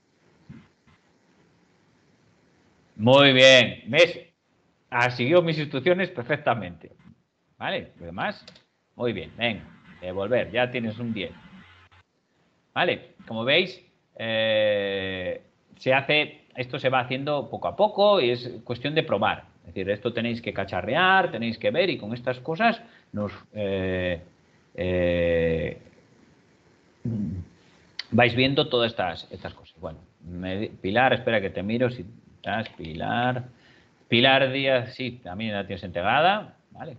Muy bien, ¿ves? Ha seguido mis instrucciones perfectamente. ¿Vale? ¿Lo demás? Muy bien, venga, devolver, ya tienes un diez. ¿Vale? Como veis, eh, se hace, esto se va haciendo poco a poco y es cuestión de probar. Es decir, esto tenéis que cacharrear, tenéis que ver y con estas cosas nos... Eh, eh, vais viendo todas estas, estas cosas. Bueno, me, Pilar, espera que te miro si estás, Pilar. Pilar Díaz, sí, también la tienes integrada. Vale.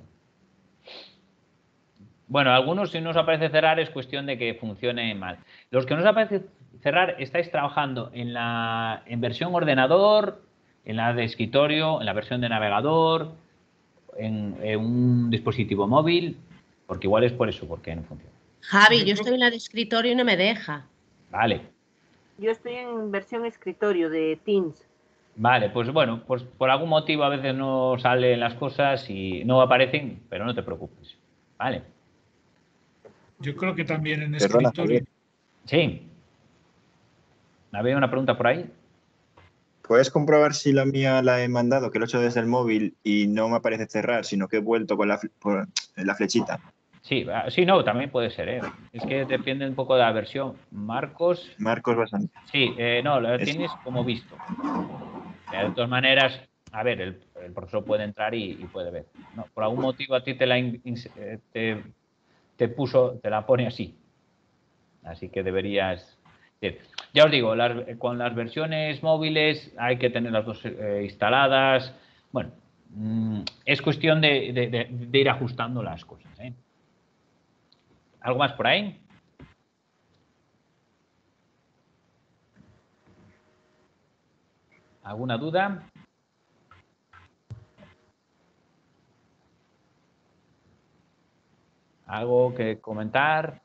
Bueno, algunos si no os aparece cerrar es cuestión de que funcione mal. Los que no os aparece cerrar, estáis trabajando en la en versión ordenador, en la de escritorio, en la versión de navegador, en, en un dispositivo móvil, porque igual es por eso, porque no funciona. Javi, yo estoy en la de escritorio y no me deja. Vale. Yo estoy en versión escritorio de Teams. Vale, pues bueno, pues por algún motivo a veces no salen las cosas y no aparecen, pero no te preocupes. Vale. Yo creo que también en Perdona, escritorio. Javier. Sí. ¿Había una pregunta por ahí? ¿Puedes comprobar si la mía la he mandado, que lo he hecho desde el móvil y no me aparece cerrar, sino que he vuelto con la, por la flechita? Sí, sí, no, también puede ser, ¿eh? Es que depende un poco de la versión. Marcos. Marcos bastante. Sí, eh, no, lo Es... tienes como visto. De todas maneras, a ver, el, el profesor puede entrar y, y puede ver. No, por algún motivo a ti te la in, te, te puso, te la pone así. Así que deberías... Ya os digo, las, con las versiones móviles hay que tener las dos eh, instaladas. Bueno, mmm, es cuestión de, de, de, de ir ajustando las cosas, ¿eh? ¿Algo más por ahí? ¿Alguna duda? ¿Algo que comentar?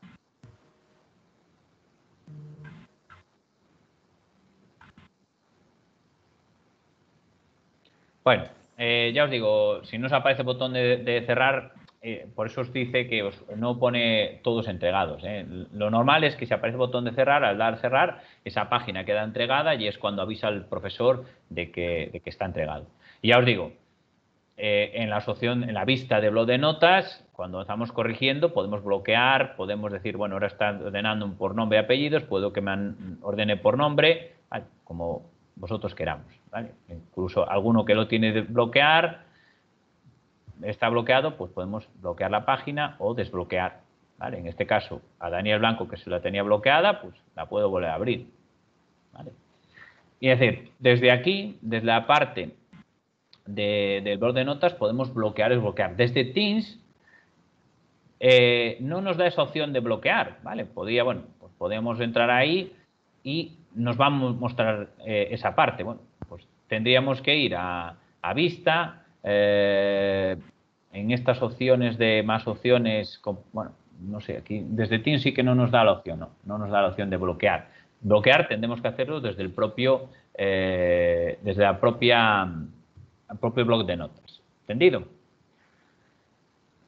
Bueno, eh, ya os digo, si no os aparece el botón de, de cerrar, eh, por eso os dice que os no pone todos entregados, ¿eh? Lo normal es que si aparece el botón de cerrar, al dar cerrar, esa página queda entregada y es cuando avisa al profesor de que, de que está entregado. Y ya os digo, eh, en la opción, en la vista de bloc de notas, cuando estamos corrigiendo, podemos bloquear, podemos decir, bueno, ahora está ordenando por nombre y apellidos, puedo que me ordene por nombre, ¿vale? Como vosotros queramos, ¿vale? Incluso alguno que lo tiene de bloquear, está bloqueado, pues podemos bloquear la página o desbloquear, ¿vale? En este caso, a Daniel Blanco, que se la tenía bloqueada, pues la puedo volver a abrir, ¿vale? Y es decir, desde aquí, desde la parte de, del bloc de notas, podemos bloquear y desbloquear. Desde Teams eh, no nos da esa opción de bloquear, ¿vale? Podría, bueno, pues podemos entrar ahí y nos va a mostrar eh, esa parte. Bueno, pues tendríamos que ir a, a vista, eh, en estas opciones de más opciones, con, bueno, no sé, aquí desde Teams sí que no nos da la opción, no, no nos da la opción de bloquear. Bloquear tendremos que hacerlo desde el propio, eh, desde la propia, el propio bloc de notas. ¿Entendido?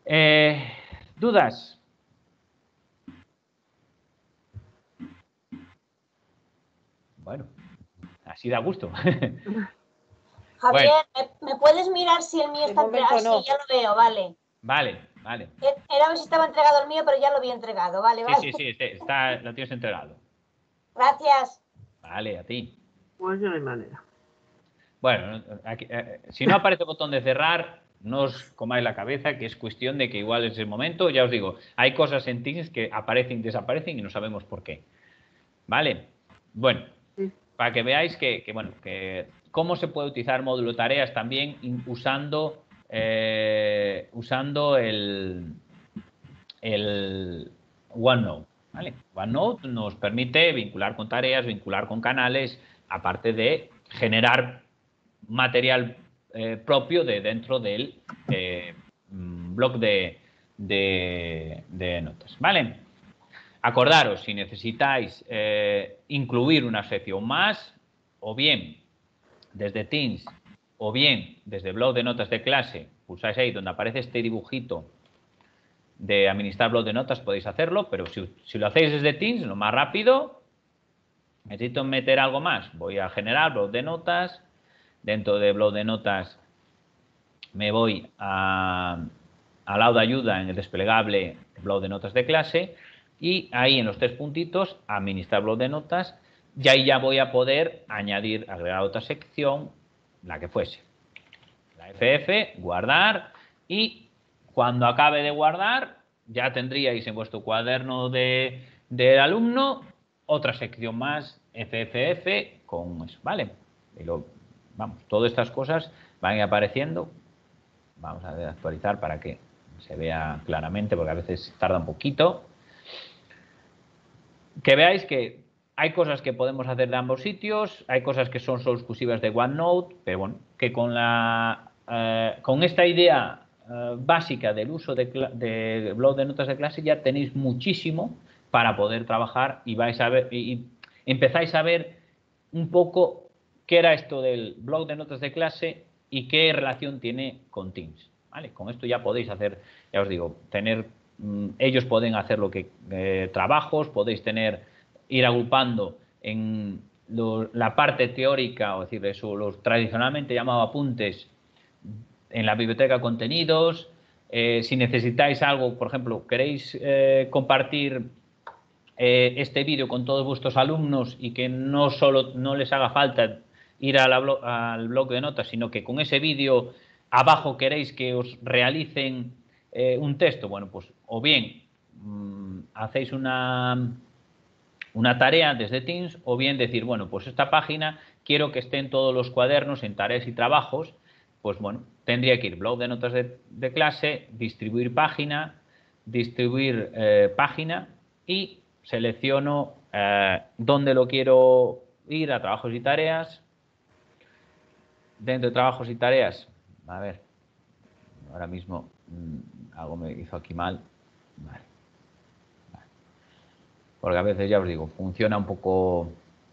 Eh, ¿Dudas? Bueno, así da gusto. Javier, Bueno. ¿me, me puedes mirar si el mío De está momento entregado? no. Sí, ya lo veo, vale. Vale, vale. Era a ver si estaba entregado el mío, pero ya lo había entregado, vale, Sí, vale. sí, sí, este- está, lo tienes entregado. Gracias. Vale, a ti. Pues no hay manera. Bueno, aquí, eh, si no aparece el botón de cerrar, no os comáis la cabeza, que es cuestión de que igual es el momento. Ya os digo, hay cosas en Teams que aparecen y desaparecen y no sabemos por qué. ¿Vale? Bueno, para que veáis que, que, bueno, que cómo se puede utilizar módulo tareas también in- usando, eh, usando el, el OneNote. ¿Vale? OneNote nos permite vincular con tareas, vincular con canales, aparte de generar material eh, propio de dentro del eh, blog de, de, de notas. ¿Vale? Acordaros, si necesitáis eh, incluir una sección más, o bien desde Teams, o bien desde blog de notas de clase, pulsáis ahí donde aparece este dibujito de administrar blog de notas, podéis hacerlo, pero si, si lo hacéis desde Teams, lo más rápido, necesito meter algo más, voy a generar blog de notas, dentro de blog de notas me voy a, al lado de ayuda en el desplegable blog de notas de clase y ahí en los tres puntitos administrar blog de notas y ahí ya voy a poder añadir, agregar otra sección, la que fuese. La F F, guardar y cuando acabe de guardar ya tendríais en vuestro cuaderno de, del alumno otra sección más F F F con eso, ¿vale? Y lo, vamos, todas estas cosas van a ir apareciendo. Vamos a actualizar para que se vea claramente, porque a veces tarda un poquito. Que veáis que hay cosas que podemos hacer de ambos sitios, hay cosas que son solo exclusivas de OneNote, pero bueno, que con, la, eh, con esta idea eh, básica del uso de, de blog de notas de clase ya tenéis muchísimo para poder trabajar y vais a ver y, y empezáis a ver un poco qué era esto del blog de notas de clase y qué relación tiene con Teams. ¿Vale? Con esto ya podéis hacer, ya os digo, tener, mmm, ellos pueden hacer lo que eh, trabajos, podéis tener, ir agrupando en lo, la parte teórica, o decir, eso, los tradicionalmente llamados apuntes en la biblioteca contenidos. Eh, si necesitáis algo, por ejemplo, queréis eh, compartir eh, este vídeo con todos vuestros alumnos y que no solo no les haga falta ir a la blo al blog de notas, sino que con ese vídeo abajo queréis que os realicen eh, un texto, bueno, pues o bien mmm, hacéis una, una tarea desde Teams o bien decir, bueno, pues esta página quiero que estén todos los cuadernos en tareas y trabajos, pues bueno, tendría que ir blog de notas de, de clase, distribuir página, distribuir eh, página y selecciono eh, dónde lo quiero ir a trabajos y tareas. Dentro de trabajos y tareas, a ver, ahora mismo mmm, algo me hizo aquí mal. Vale. Vale. Porque a veces, ya os digo, funciona un poco.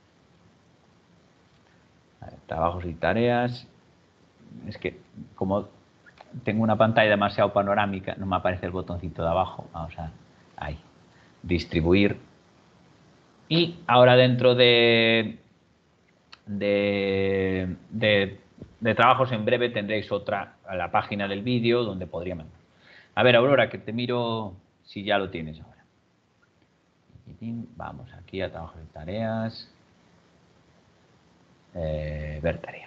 A ver, trabajos y tareas. Es que como tengo una pantalla demasiado panorámica, no me aparece el botoncito de abajo. Vamos a ahí. Distribuir. Y ahora dentro de, de, de, de trabajos en breve tendréis otra, la página del vídeo donde podría mandar. A ver, Aurora, que te miro si ya lo tienes ahora. Vamos aquí a trabajos y tareas. Eh, ver tarea.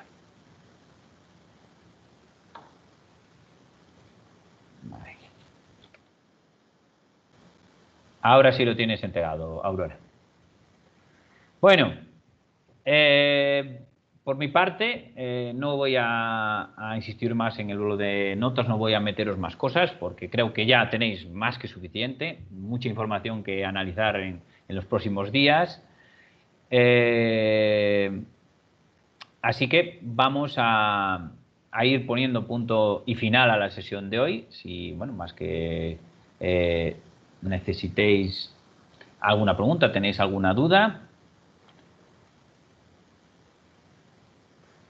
Vale. Ahora sí lo tienes entregado, Aurora. Bueno, eh, por mi parte, eh, no voy a, a insistir más en el blog de notas, no voy a meteros más cosas, porque creo que ya tenéis más que suficiente, mucha información que analizar en, en los próximos días. Eh, así que vamos a, a ir poniendo punto y final a la sesión de hoy. Si, bueno, más que eh, necesitéis alguna pregunta, tenéis alguna duda.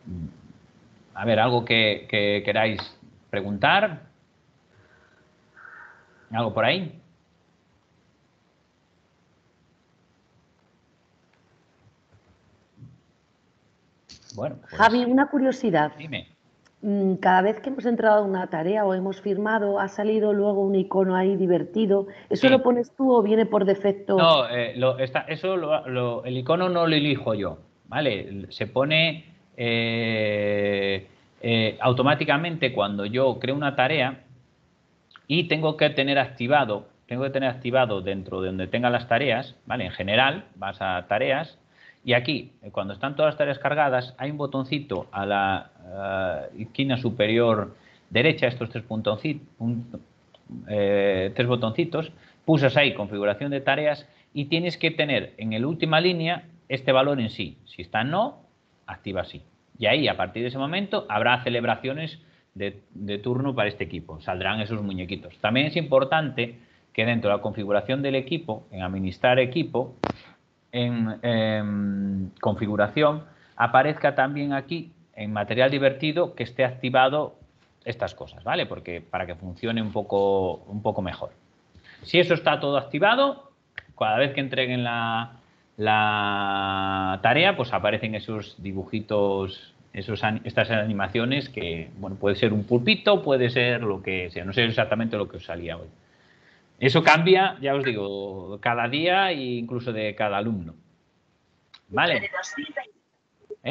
A ver, algo que, que queráis preguntar. ¿Algo por ahí? Bueno, pues, Javi, una curiosidad. Dime. Cada vez que hemos entrado a una tarea o hemos firmado, ha salido luego un icono ahí divertido. ¿Eso Sí. lo pones tú o viene por defecto? No, eh, lo, está, eso lo, lo, el icono no lo elijo yo, ¿vale? Se pone eh, eh, automáticamente cuando yo creo una tarea y tengo que tener activado, tengo que tener activado dentro de donde tenga las tareas, ¿vale? En general, vas a tareas y aquí, cuando están todas las tareas cargadas, hay un botoncito a la uh, esquina superior derecha, estos tres, puntoncitos, un, eh, tres botoncitos, pulsas ahí configuración de tareas y tienes que tener en la última línea este valor en sí. Si está en no, activa sí. Y ahí, a partir de ese momento, habrá celebraciones de, de turno para este equipo. Saldrán esos muñequitos. También es importante que dentro de la configuración del equipo, en administrar equipo, en, en configuración, aparezca también aquí, en material divertido, que esté activado estas cosas, ¿vale? Porque para que funcione un poco, un poco mejor. Si eso está todo activado, cada vez que entreguen la, la tarea, pues aparecen esos dibujitos, esos, estas animaciones que, bueno, puede ser un pulpito, puede ser lo que sea, no sé exactamente lo que os salía hoy. Eso cambia, ya os digo, cada día e incluso de cada alumno. ¿Vale? ¿Eh?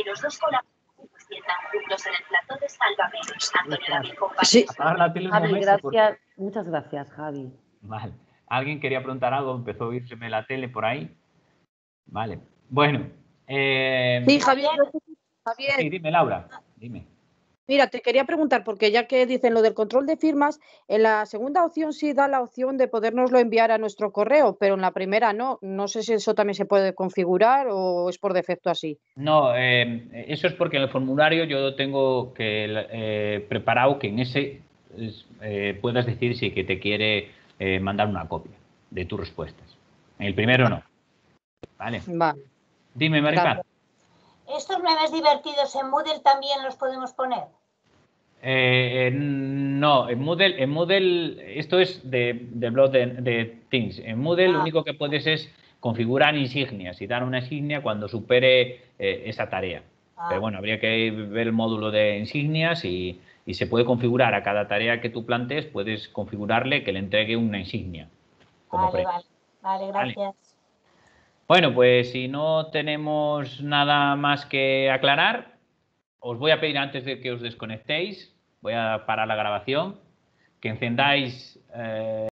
Sí. Apagar la tele un Javi, momento, gracias. porque... Muchas gracias, Javi. Vale. ¿Alguien quería preguntar algo? Empezó a oírseme la tele por ahí. Vale. Bueno. Eh... Sí, Javier. Javier. Sí, dime, Laura. Dime. Mira, te quería preguntar, porque ya que dicen lo del control de firmas, en la segunda opción sí da la opción de podernoslo enviar a nuestro correo, pero en la primera no. No sé si eso también se puede configurar o es por defecto así. No, eh, eso es porque en el formulario yo tengo que eh, preparado que en ese eh, puedas decir si que te quiere eh, mandar una copia de tus respuestas. En el primero no. Vale. Vale. Dime, Maripaz. ¿Estos memes divertidos en Moodle también los podemos poner? Eh, no, en Moodle, en Moodle esto es de, de blog de, de Teams. En Moodle ah. lo único que puedes es configurar insignias y dar una insignia cuando supere eh, esa tarea. Ah. Pero bueno, habría que ver el módulo de insignias y, y se puede configurar a cada tarea que tú plantees, puedes configurarle que le entregue una insignia. Como vale, vale, vale, gracias. Vale. Bueno, pues si no tenemos nada más que aclarar, os voy a pedir antes de que os desconectéis, voy a parar la grabación, que encendáis... Eh,